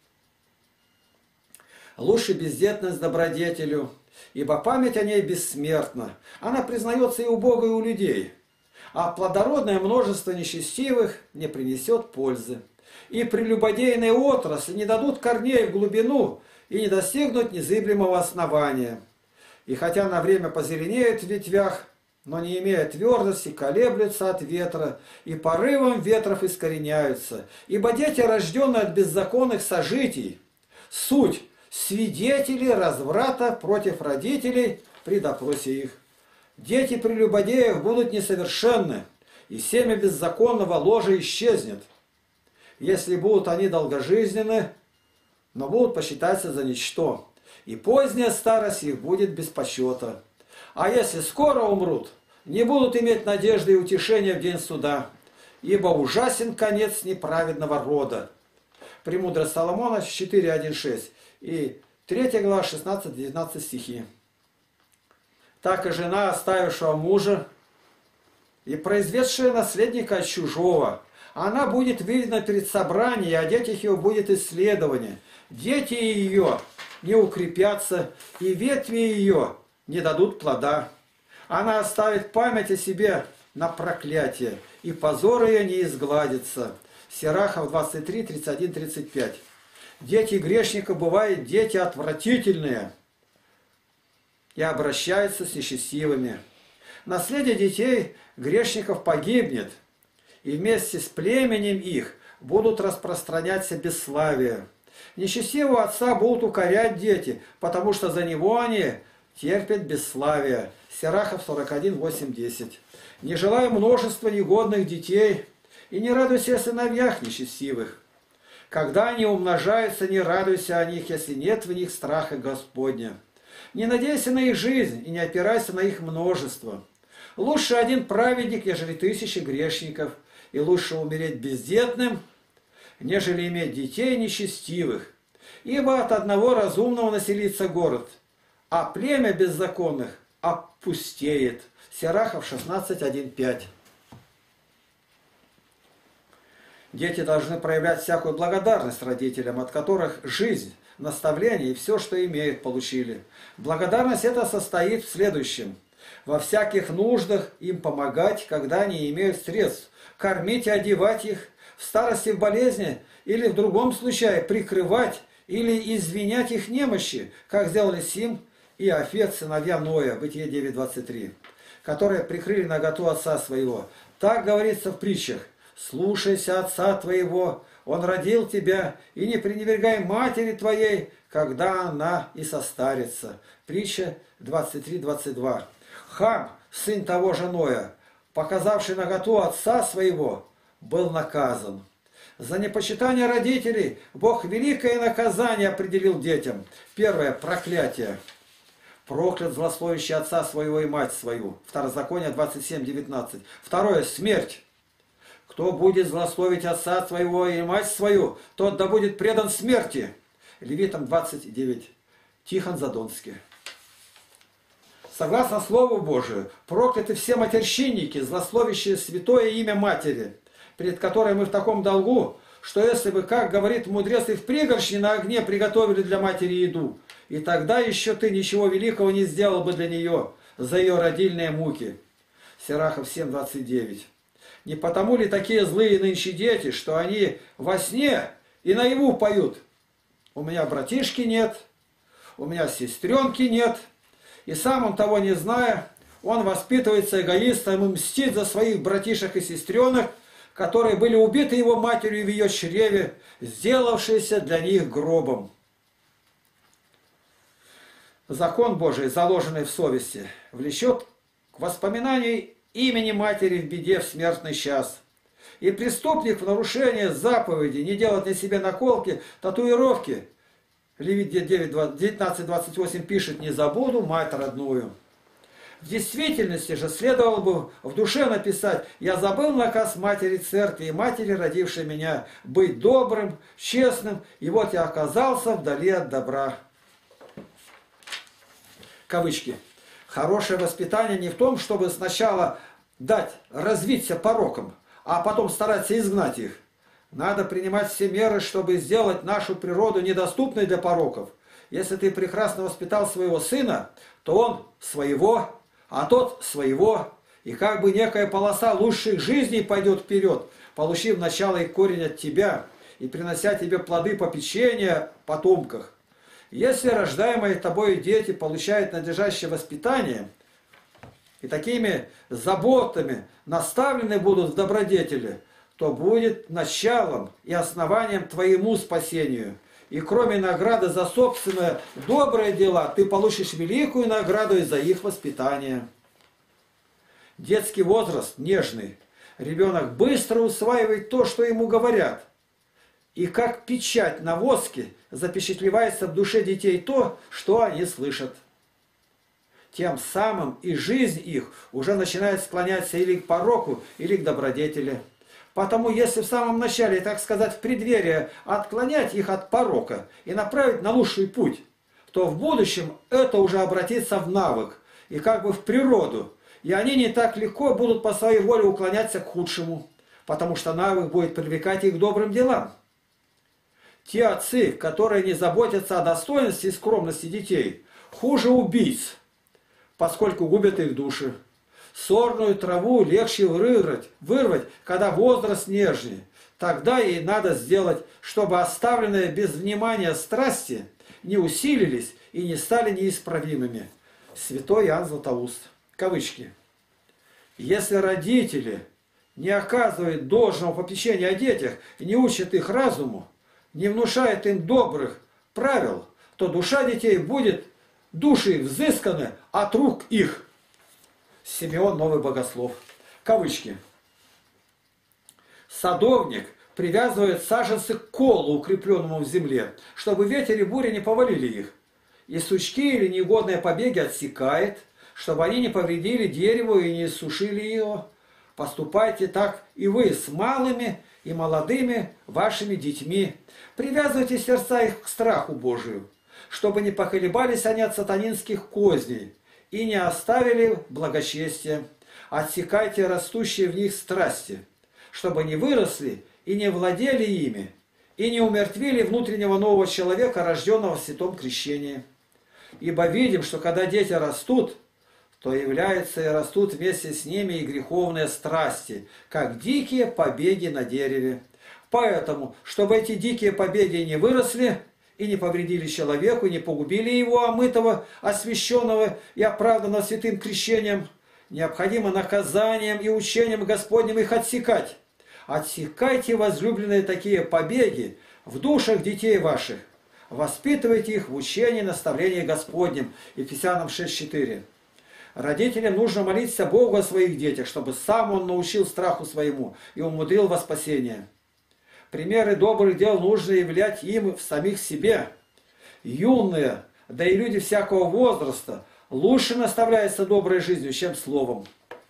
Лучше бездетность добродетелю, ибо память о ней бессмертна. Она признается и у Бога, и у людей. А плодородное множество нечестивых не принесет пользы. И прелюбодейные отрасли не дадут корней в глубину, и не достигнут незыблемого основания. И хотя на время позеленеют в ветвях, но не имея твердости, колеблются от ветра, и порывом ветров искореняются. Ибо дети, рожденные от беззаконных сожитий, суть свидетели разврата против родителей при допросе их. Дети прелюбодеев будут несовершенны, и семя беззаконного ложа исчезнет. Если будут они долгожизненны, но будут посчитаться за ничто, и поздняя старость их будет без почета. А если скоро умрут, не будут иметь надежды и утешения в день суда, ибо ужасен конец неправедного рода. Премудрость Соломона четыре один шесть и третья глава шестнадцать девятнадцать стихи. Так и жена, оставившего мужа и произведшая наследника от чужого, она будет видна перед собранием, и о детях ее будет исследование. Дети ее не укрепятся, и ветви ее не дадут плода. Она оставит память о себе на проклятие, и позор ее не изгладится. Сирахов двадцать три тридцать один тридцать пять. Дети грешника бывают дети отвратительные и обращаются с нечестивыми. Наследие детей грешников погибнет, и вместе с племенем их будут распространяться бесславие. Нечестивого отца будут укорять дети, потому что за него они терпят бесславие. Сирахов сорок один, восемь, десять. Не желай множества негодных детей, и не радуйся о сыновьях нечестивых. Когда они умножаются, не радуйся о них, если нет в них страха Господня. Не надейся на их жизнь и не опирайся на их множество. Лучше один праведник, нежели тысячи грешников, и лучше умереть бездетным, нежели иметь детей нечестивых. Ибо от одного разумного населится город, а племя беззаконных опустеет. Сирахов шестнадцать, один, пять. Дети должны проявлять всякую благодарность родителям, от которых жизнь, наставление и все, что имеют, получили. Благодарность эта состоит в следующем. Во всяких нуждах им помогать, когда они имеют средств, кормить и одевать их, в старости, в болезни или в другом случае прикрывать или извинять их немощи, как сделали Сим и Афет, сыновья Ноя, Бытие девять, двадцать три, которые прикрыли наготу отца своего. Так говорится в притчах. «Слушайся отца твоего, он родил тебя, и не пренебрегай матери твоей, когда она и состарится». Притча двадцать три, двадцать два. Хам, сын того же Ноя, показавший наготу отца своего, был наказан. За непочитание родителей Бог великое наказание определил детям. Первое – проклятие. Проклят злословящий отца своего и мать свою. Второзаконие двадцать семь, девятнадцать. Второе – смерть. Кто будет злословить отца своего и мать свою, тот да будет предан смерти. Левитам двадцать девять. Тихон Задонский. Согласно Слову Божию, прокляты все матерщинники, злословящие святое имя матери, перед которой мы в таком долгу, что если бы, как говорит мудрец, и в пригоршне на огне приготовили для матери еду, и тогда еще ты ничего великого не сделал бы для нее, за ее родильные муки. Сирахов семь, двадцать девять. Не потому ли такие злые нынче дети, что они во сне и наяву поют? У меня братишки нет, у меня сестренки нет, и сам он того не зная, он воспитывается эгоистом и мстит за своих братишек и сестренок, которые были убиты его матерью в ее чреве, сделавшиеся для них гробом. Закон Божий, заложенный в совести, влечет к воспоминанию имени матери в беде в смертный час. И преступник в нарушение заповеди не делать на себе наколки, татуировки. Левит девятнадцать, двадцать восемь пишет: «Не забуду мать родную». В действительности же следовало бы в душе написать: «Я забыл наказ матери церкви и матери, родившей меня, быть добрым, честным, и вот я оказался вдали от добра». Кавычки. Хорошее воспитание не в том, чтобы сначала дать развиться порокам, а потом стараться изгнать их. Надо принимать все меры, чтобы сделать нашу природу недоступной для пороков. Если ты прекрасно воспитал своего сына, то он своего, а тот своего, и как бы некая полоса лучших жизней пойдет вперед, получив начало и корень от тебя, и принося тебе плоды попечения в потомках. Если рождаемые тобой дети получают надлежащее воспитание, и такими заботами наставлены будут в добродетели, то будет началом и основанием твоему спасению. И кроме награды за собственное добрые дела, ты получишь великую награду и за их воспитание. Детский возраст нежный. Ребенок быстро усваивает то, что ему говорят. И как печать на воске запечатлевается в душе детей то, что они слышат. Тем самым и жизнь их уже начинает склоняться или к пороку, или к добродетели. Потому если в самом начале, так сказать, в преддверии отклонять их от порока и направить на лучший путь, то в будущем это уже обратится в навык и как бы в природу. И они не так легко будут по своей воле уклоняться к худшему, потому что навык будет привлекать их к добрым делам. Те отцы, которые не заботятся о достоинстве и скромности детей, хуже убийц, поскольку губят их души. Сорную траву легче вырвать, вырвать, когда возраст нежный. Тогда ей надо сделать, чтобы оставленные без внимания страсти не усилились и не стали неисправимыми. Святой Иоанн Златоуст. Кавычки. Если родители не оказывают должного попечения о детях и не учат их разуму, не внушает им добрых правил, то душа детей будет души взысканы от рук их. Симеон Новый Богослов. Кавычки. Садовник привязывает саженцы к колу, укрепленному в земле, чтобы ветер и буря не повалили их. И сучки или негодные побеги отсекает, чтобы они не повредили дереву и не сушили его. Поступайте так и вы с малыми и молодыми вашими детьми. Привязывайте сердца их к страху Божию, чтобы не поколебались они от сатанинских козней и не оставили благочестия. Отсекайте растущие в них страсти, чтобы не выросли и не владели ими, и не умертвили внутреннего нового человека, рожденного в святом крещении. Ибо видим, что когда дети растут, то являются и растут вместе с ними и греховные страсти, как дикие побеги на дереве. Поэтому, чтобы эти дикие побеги не выросли и не повредили человеку, не погубили его, омытого, освященного и оправданного святым крещением, необходимо наказанием и учением Господним их отсекать. Отсекайте, возлюбленные, такие побеги в душах детей ваших. Воспитывайте их в учении и наставлении Господнем. Ефесянам шесть четыре. Родителям нужно молиться Богу о своих детях, чтобы сам Он научил страху своему и умудрил во спасение. Примеры добрых дел нужно являть им в самих себе. Юные, да и люди всякого возраста, лучше наставляются доброй жизнью, чем словом.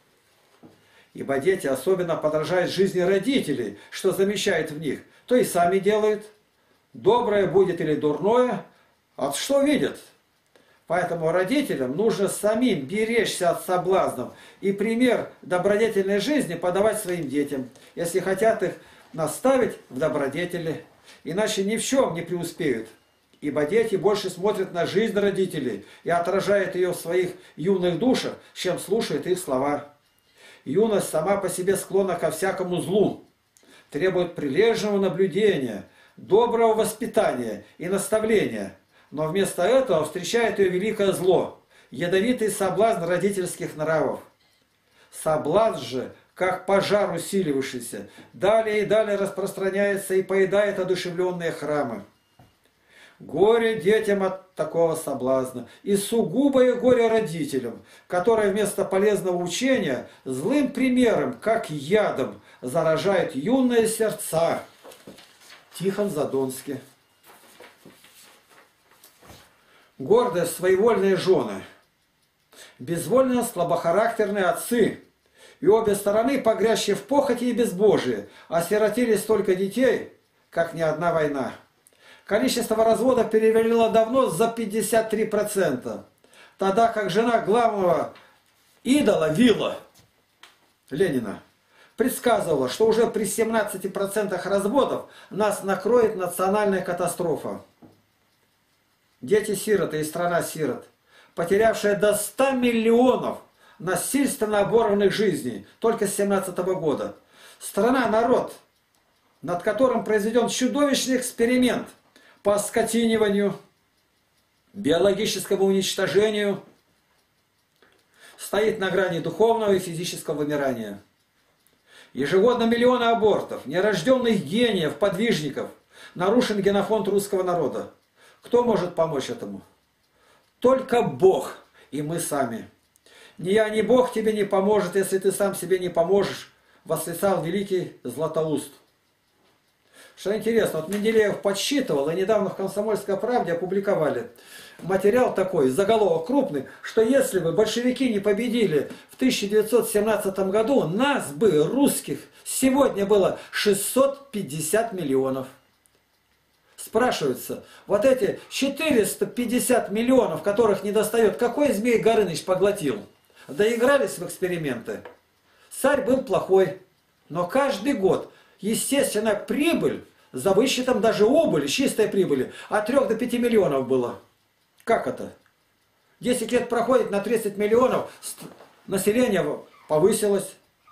Ибо дети особенно подражают жизни родителей, что замечают в них, то и сами делают. Доброе будет или дурное, от что видят. Поэтому родителям нужно самим беречься от соблазнов и пример добродетельной жизни подавать своим детям, если хотят их наставить в добродетели, иначе ни в чем не преуспеют. Ибо дети больше смотрят на жизнь родителей и отражают ее в своих юных душах, чем слушают их слова. Юность сама по себе склонна ко всякому злу, требует прилежного наблюдения, доброго воспитания и наставления, но вместо этого встречает ее великое зло, ядовитый соблазн родительских нравов. Соблазн же, как пожар усиливавшийся, далее и далее распространяется и поедает одушевленные храмы. Горе детям от такого соблазна, и сугубое горе родителям, которые вместо полезного учения злым примером, как ядом, заражают юные сердца. Тихон Задонский. Гордые своевольные жены, безвольные слабохарактерные отцы, и обе стороны, погрязшие в похоти и безбожии, осиротили столько детей, как ни одна война. Количество разводов перевалило давно за пятьдесят три процента, тогда как жена главного идола Вилла Ленина предсказывала, что уже при семнадцати процентах разводов нас накроет национальная катастрофа. Дети-сироты и страна сирот, потерявшая до ста миллионов насильственно оборванных жизней только с семнадцатого года. Страна-народ, над которым произведен чудовищный эксперимент по оскотиниванию, биологическому уничтожению, стоит на грани духовного и физического вымирания. Ежегодно миллионы абортов, нерожденных гениев, подвижников, нарушен генофонд русского народа. Кто может помочь этому? Только Бог и мы сами. Ни я, ни Бог тебе не поможет, если ты сам себе не поможешь, восклицал великий Златоуст. Что интересно, вот Менделеев подсчитывал, и недавно в «Комсомольской правде» опубликовали материал такой, заголовок крупный, что если бы большевики не победили в тысяча девятьсот семнадцатом году, нас бы, русских, сегодня было шестьсот пятьдесят миллионов. Спрашивается, вот эти четыреста пятьдесят миллионов, которых не достает, какой Змей Горыныч поглотил? Доигрались в эксперименты. Царь был плохой, но каждый год, естественно, прибыль, за высчетом даже убыли, чистой прибыли, от трёх до пяти миллионов было. Как это? десять лет проходит, на тридцать миллионов население повысилось.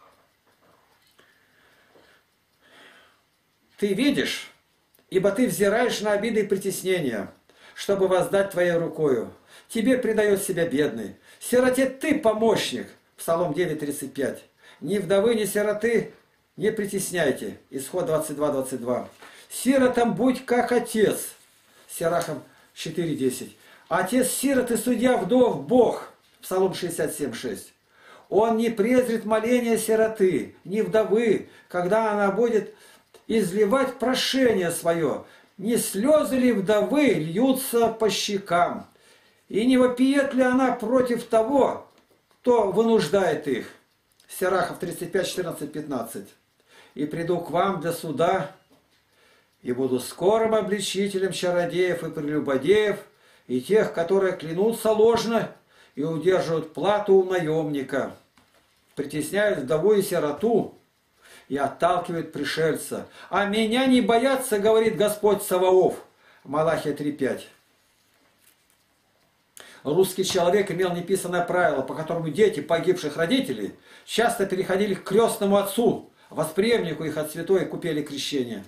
Ты видишь, ибо ты взираешь на обиды и притеснения, чтобы воздать твоей рукою. Тебе предает себя бедный. Сироте ты помощник. Псалом девять тридцать пять. Ни вдовы, ни сироты не притесняйте. Исход двадцать два двадцать два. Сиротам будь как отец. Сирахам четыре десять. Отец сирот и судья вдов Бог. Псалом шестьдесят семь шесть. Он не презрит моления сироты, ни вдовы, когда она будет изливать прошение свое. Не слезы ли вдовы льются по щекам? И не вопиет ли она против того, кто вынуждает их? Сирахов тридцать пять четырнадцать пятнадцать. И приду к вам для суда, и буду скорым обличителем чародеев и прелюбодеев, и тех, которые клянутся ложно и удерживают плату у наемника, притесняют вдову и сироту и отталкивают пришельца. А меня не боятся, говорит Господь Саваоф. Малахия три пять. Русский человек имел неписанное правило, по которому дети погибших родителей часто переходили к крестному отцу, восприемнику их от святой, и купили крещение.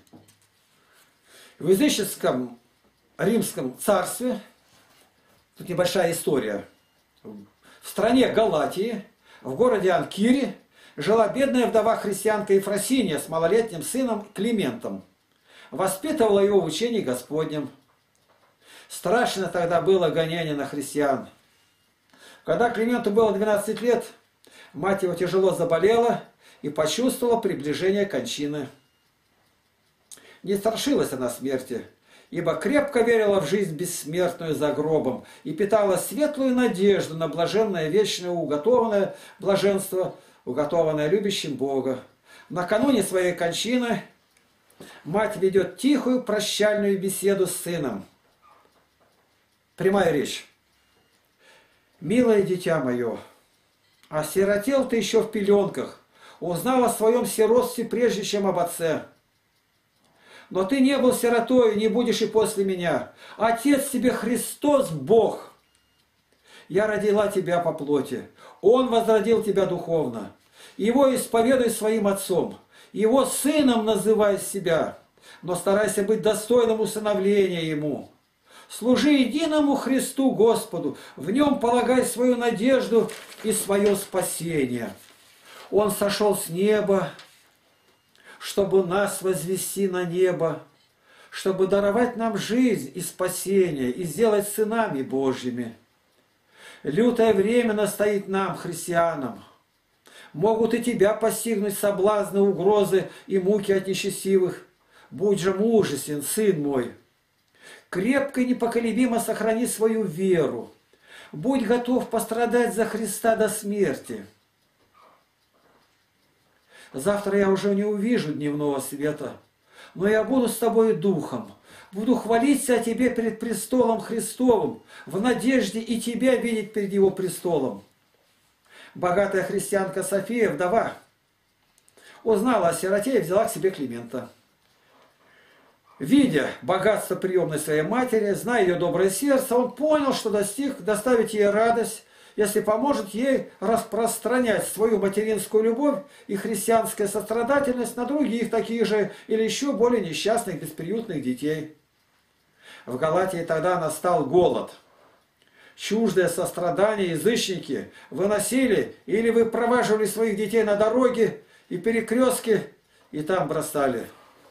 В языческом римском царстве, тут небольшая история, в стране Галатии, в городе Анкире, жила бедная вдова-христианка Ефросиния с малолетним сыном Климентом. Воспитывала его в учении Господнем. Страшно тогда было гонение на христиан. Когда Клименту было двенадцать лет, мать его тяжело заболела и почувствовала приближение кончины. Не страшилась она смерти, ибо крепко верила в жизнь бессмертную за гробом и питала светлую надежду на блаженное вечное уготованное блаженство, уготованное любящим Бога. Накануне своей кончины мать ведет тихую прощальную беседу с сыном. Прямая речь. «Милое дитя мое, осиротел ты еще в пеленках, узнал о своем сиротстве прежде, чем об отце. Но ты не был сиротой, не будешь и после меня. Отец тебе Христос Бог. Я родила тебя по плоти. Он возродил тебя духовно. Его исповедуй своим отцом. Его сыном называй себя, но старайся быть достойным усыновления ему. Служи единому Христу Господу, в нем полагай свою надежду и свое спасение. Он сошел с неба, чтобы нас возвести на небо, чтобы даровать нам жизнь и спасение, и сделать сынами Божьими. Лютое время настоит нам, христианам. Могут и тебя постигнуть соблазны, угрозы и муки от нечестивых. Будь же мужествен, сын мой. Крепко и непоколебимо сохрани свою веру. Будь готов пострадать за Христа до смерти. Завтра я уже не увижу дневного света, но я буду с тобой духом. Буду хвалиться о тебе перед престолом Христовым, в надежде и тебя видеть перед его престолом. Богатая христианка София, вдова, узнала о сироте и взяла к себе Климента. Видя богатство приемной своей матери, зная ее доброе сердце, он понял, что достиг доставить ей радость, если поможет ей распространять свою материнскую любовь и христианскую сострадательность на других таких же или еще более несчастных бесприютных детей. В Галатии тогда настал голод. Чуждое сострадание язычники выносили или выпроваживали своих детей на дороги и перекрестки, и там бросали.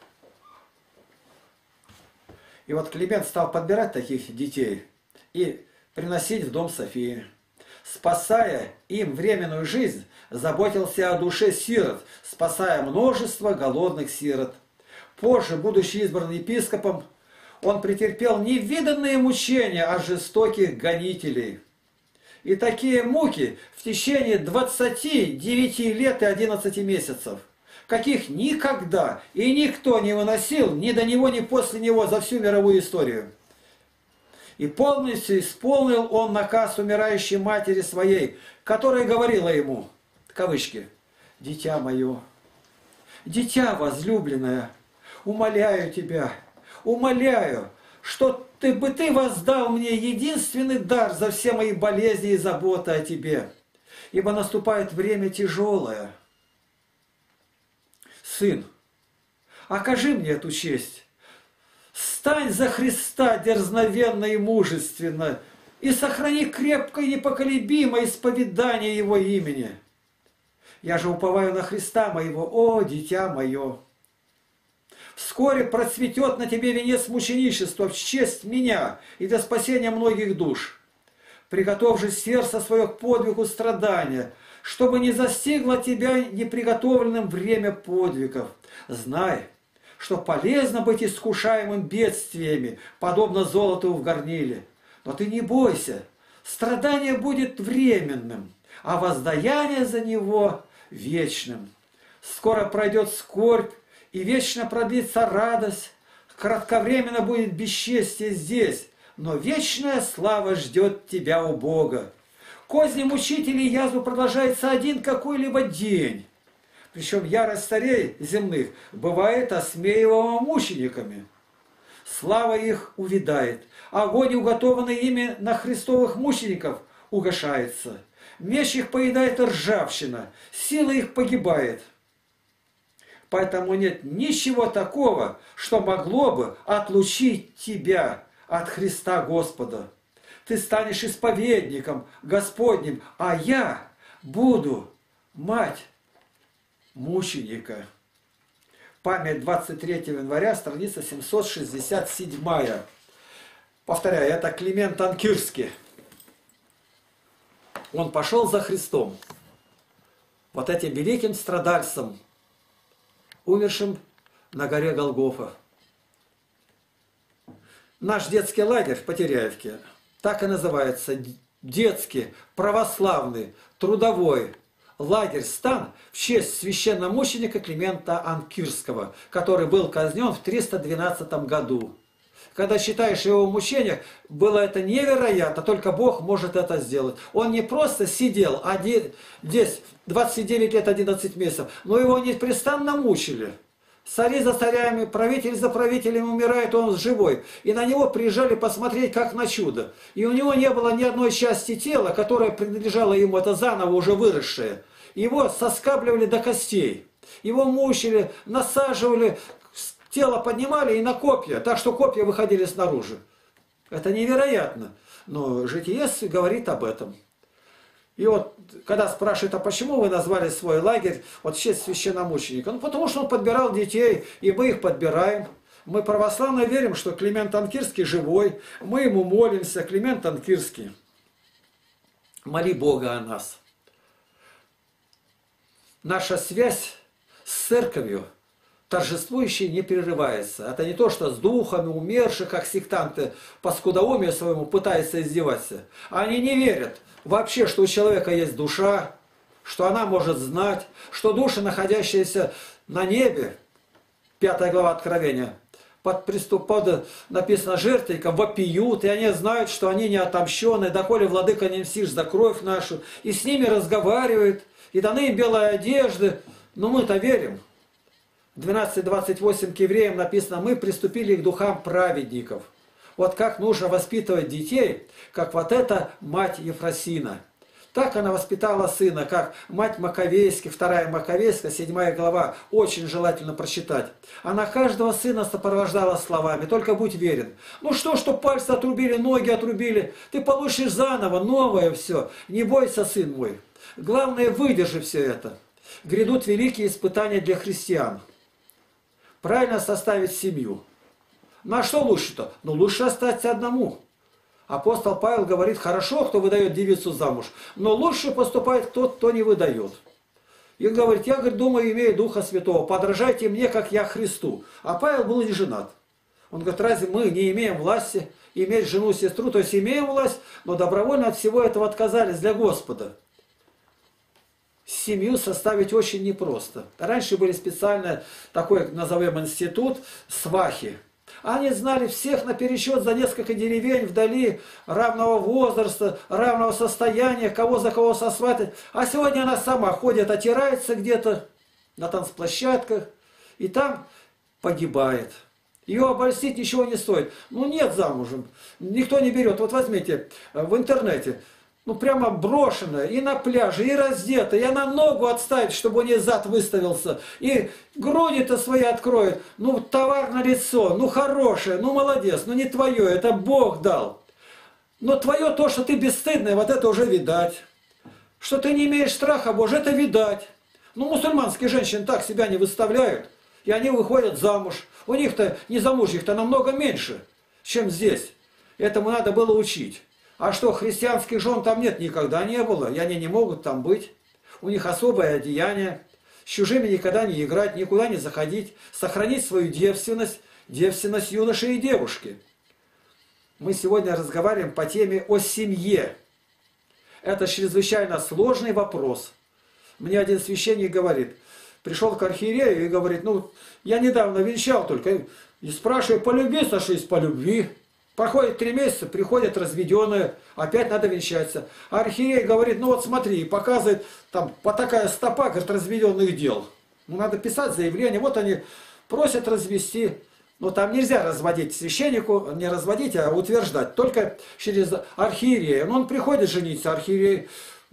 И вот Климент стал подбирать таких детей и приносить в дом Софии. Спасая им временную жизнь, заботился о душе сирот, спасая множество голодных сирот. Позже, будучи избран епископом, он претерпел невиданные мучения от жестоких гонителей. И такие муки в течение двадцати девяти лет и одиннадцати месяцев, каких никогда и никто не выносил ни до него, ни после него за всю мировую историю. И полностью исполнил он наказ умирающей матери своей, которая говорила ему, кавычки, «Дитя мое, дитя возлюбленное, умоляю тебя, умоляю, что ты бы ты воздал мне единственный дар за все мои болезни и заботы о тебе, ибо наступает время тяжелое. Сын, окажи мне эту честь. Стань за Христа дерзновенно и мужественно и сохрани крепко и непоколебимо исповедание Его имени. Я же уповаю на Христа моего, о, дитя мое». Вскоре процветет на тебе венец мученичества в честь меня и для спасения многих душ. Приготовь же сердце свое к подвигу страдания, чтобы не застигло тебя неприготовленным время подвигов. Знай, что полезно быть искушаемым бедствиями, подобно золоту в горниле. Но ты не бойся, страдание будет временным, а воздаяние за него вечным. Скоро пройдет скорбь, и вечно продлится радость. Кратковременно будет бесчестие здесь, но вечная слава ждет тебя у Бога. Козни мучителей язву продолжается один какой-либо день. Причем ярость царей земных бывает осмеиваема мучениками. Слава их увядает, огонь, уготованный ими на христовых мучеников, угашается. Меч их поедает ржавчина, сила их погибает. Поэтому нет ничего такого, что могло бы отлучить тебя от Христа Господа. Ты станешь исповедником Господним, а я буду мать мученика. Память двадцать третьего января, страница семьсот шестьдесят семь. Повторяю, это Климент Анкирский. Он пошел за Христом. Вот этим великим страдальцем, умершим на горе Голгофа. Наш детский лагерь в Потеряевке так и называется. Детский, православный, трудовой лагерь-стан в честь священномученика Климента Анкирского, который был казнен в триста двенадцатом году. Когда читаешь о его мучениях, было это невероятно, только Бог может это сделать. Он не просто сидел один, здесь двадцать девять лет одиннадцать месяцев, но его непрестанно мучили. Цари за царями, правитель за правителем умирает, он живой. И на него приезжали посмотреть, как на чудо. И у него не было ни одной части тела, которая принадлежала ему, это заново уже выросшее. Его соскабливали до костей. Его мучили, насаживали, тело поднимали и на копья, так что копья выходили снаружи. Это невероятно. Но житие говорит об этом. И вот, когда спрашивают, а почему вы назвали свой лагерь вот в честь священномученика? Ну, потому что он подбирал детей, и мы их подбираем. Мы православно верим, что Климент Анкирский живой. Мы ему молимся, Климент Анкирский. Моли Бога о нас. Наша связь с церковью торжествующий не прерывается. Это не то, что с духами умерших, как сектанты по скудоумию своему пытаются издеваться. Они не верят вообще, что у человека есть душа, что она может знать, что души, находящиеся на небе, пятая глава Откровения, под приступ, под, написано, жертвенником, вопиют, и они знают, что они не отомщены, доколе владыка не мстишь за кровь нашу, и с ними разговаривают, и даны им белые одежды. Но мы-то верим. двенадцать двадцать восемь к евреям написано, мы приступили к духам праведников. Вот как нужно воспитывать детей, как вот эта мать Ефросина. Так она воспитала сына, как мать Маковейских, вторая Маковейская, седьмая глава, очень желательно прочитать. Она каждого сына сопровождала словами, только будь верен. Ну что, что пальцы отрубили, ноги отрубили, ты получишь заново, новое все. Не бойся, сын мой. Главное, выдержи все это. Грядут великие испытания для христиан. Правильно составить семью. Ну а что лучше-то? Ну лучше остаться одному. Апостол Павел говорит, хорошо, кто выдает девицу замуж, но лучше поступает тот, кто не выдает. И говорит, я, говорит, думаю, имею Духа Святого, подражайте мне, как я Христу. А Павел был не женат. Он говорит, разве мы не имеем власти иметь жену, сестру? То есть имеем власть, но добровольно от всего этого отказались для Господа. Семью составить очень непросто. Раньше были специально такой, назовем, институт, свахи. Они знали всех наперечет за несколько деревень вдали, равного возраста, равного состояния, кого за кого сосватать. А сегодня она сама ходит, отирается где-то на танцплощадках, и там погибает. Ее обольстить ничего не стоит. Ну нет замужем, никто не берет. Вот возьмите в интернете. Ну, прямо брошенная, и на пляже, и раздета, и она ногу отставит, чтобы у нее зад выставился, и груди-то свои откроет. Ну, товар на лицо, ну, хорошее, ну, молодец, ну, не твое, это Бог дал. Но твое то, что ты бесстыдная, вот это уже видать. Что ты не имеешь страха Божьего, это видать. Ну, мусульманские женщины так себя не выставляют. И они выходят замуж. У них-то незамужних-то намного меньше, чем здесь. Этому надо было учить. А что, христианских жен там нет, никогда не было. И они не могут там быть. У них особое одеяние. С чужими никогда не играть, никуда не заходить. Сохранить свою девственность. Девственность юноши и девушки. Мы сегодня разговариваем по теме о семье. Это чрезвычайно сложный вопрос. Мне один священник говорит, пришел к архиерею и говорит, ну, я недавно венчал только, и спрашиваю, по любви сошлись, по любви. Проходит три месяца, приходят разведенные, опять надо венчаться. А архиерей говорит, ну вот смотри, и показывает, там, по такая стопа, говорит, разведенных дел. Ну, надо писать заявление, вот они просят развести. Но там нельзя разводить священнику, не разводить, а утверждать. Только через архиерея. Но он приходит жениться, архиерей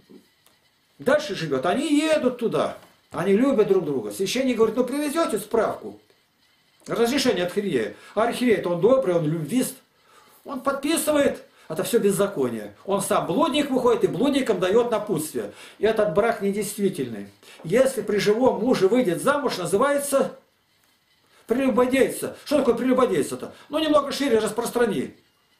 дальше живет. Они едут туда. Они любят друг друга. Священник говорит, ну привезете справку. Разрешение от архиерея. А архиерей-то он добрый, он любвист. Он подписывает. Это все беззаконие. Он сам блудник выходит и блудникам дает напутствие. И этот брак недействительный. Если при живом муже выйдет замуж, называется... Прелюбодейство. Что такое прелюбодейство-то? Ну, немного шире распространи.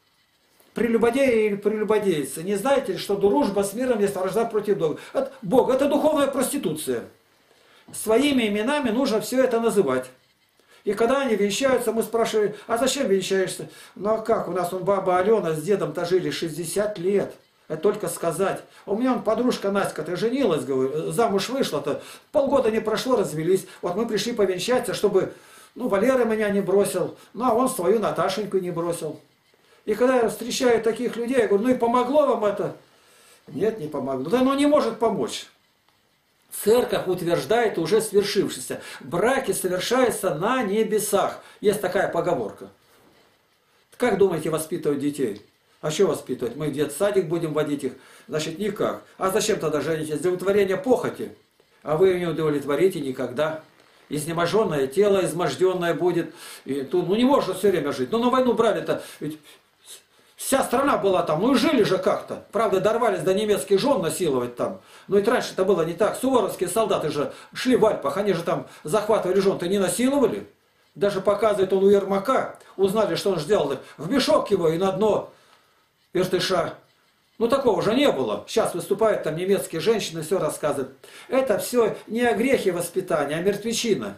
Прелюбодеи или прелюбодейцы. Не знаете ли, что дружба с миром есть вражда против Бога? Это, Бог, это духовная проституция. Своими именами нужно все это называть. И когда они венчаются, мы спрашиваем, а зачем венчаешься? Ну, а как? У нас он баба Алена с дедом-то жили шестьдесят лет. Это только сказать. У меня он подружка Настя-то женилась, говорю, замуж вышла-то. Полгода не прошло, развелись. Вот мы пришли повенчаться, чтобы... Ну, Валера меня не бросил, ну, а он свою Наташеньку не бросил. И когда я встречаю таких людей, я говорю, ну и помогло вам это? Нет, не помогло. Да оно не может помочь. Церковь утверждает уже свершившееся. Браки совершаются на небесах. Есть такая поговорка. Как думаете воспитывать детей? А что воспитывать? Мы в детсадик будем водить их? Значит, никак. А зачем тогда женитесь? Для удовлетворения похоти. А вы ее не удовлетворите никогда. Изнеможенное тело, изможденное будет. И тут, ну не можно все время жить. Ну на войну брали-то, ведь вся страна была там, ну и жили же как-то. Правда, дорвались до немецких жен насиловать там. Но ведь раньше это было не так. Суворовские солдаты же шли в Альпах, они же там захватывали жен-то, не насиловали. Даже показывает он у Ермака, узнали, что он сделал. В мешок его и на дно Иртыша. Ну, такого же не было. Сейчас выступают там немецкие женщины, все рассказывают. Это все не о грехе воспитания, а мертвечина.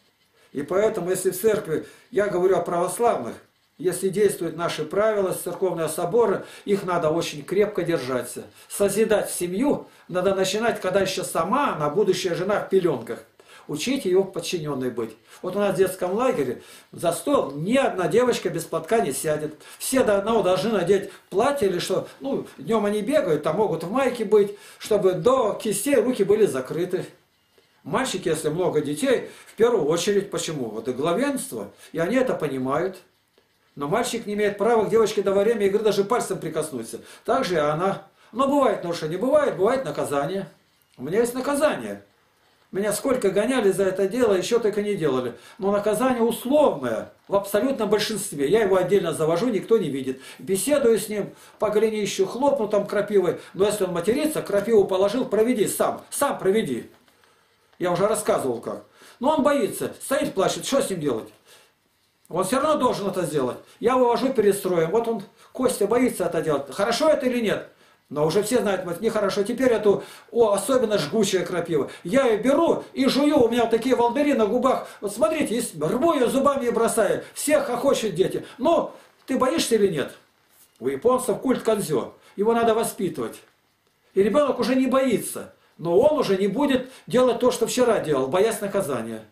И поэтому, если в церкви, я говорю о православных, если действуют наши правила, церковные соборы, их надо очень крепко держаться. Созидать семью надо начинать, когда еще сама она, будущая жена, в пеленках. Учить ее подчиненной быть. Вот у нас в детском лагере за стол ни одна девочка без платка не сядет. Все до одного должны надеть платье или что. Ну, днем они бегают, там могут в майке быть, чтобы до кистей руки были закрыты. Мальчики, если много детей, в первую очередь, почему? Это главенство, и они это понимают. Но мальчик не имеет права к девочке до время игры даже пальцем прикоснуться. Так же и она. Но бывает нарушение, бывает, бывает наказание. У меня есть наказание. Меня сколько гоняли за это дело, еще только не делали. Но наказание условное, в абсолютном большинстве. Я его отдельно завожу, никто не видит. Беседую с ним, по голенищу хлопну там крапивой. Но если он матерится, крапиву положил, проведи сам. Сам проведи. Я уже рассказывал как. Но он боится, стоит, плачет, что с ним делать? Он все равно должен это сделать. Я его вожу перед строем. Вот он, Костя, боится это делать. Хорошо это или нет? Но уже все знают, вот нехорошо. Теперь эту, о, особенно жгучая крапива. Я ее беру и жую, у меня вот такие волдыри на губах. Вот смотрите, есть, рву ее зубами и бросаю. Всех хохочут дети. Ну, ты боишься или нет? У японцев культ кандзё. Его надо воспитывать. И ребенок уже не боится. Но он уже не будет делать то, что вчера делал, боясь наказания.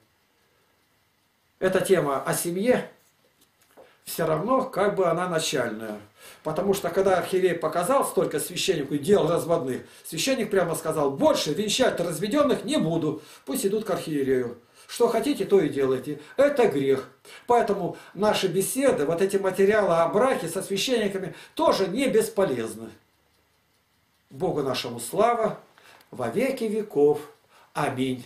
Эта тема о семье, все равно как бы она начальная. Потому что когда архиерей показал столько священнику дел разводных, священник прямо сказал, больше венчать разведенных не буду, пусть идут к архиерею. Что хотите, то и делайте. Это грех. Поэтому наши беседы, вот эти материалы о браке со священниками тоже не бесполезны. Богу нашему слава во веки веков. Аминь.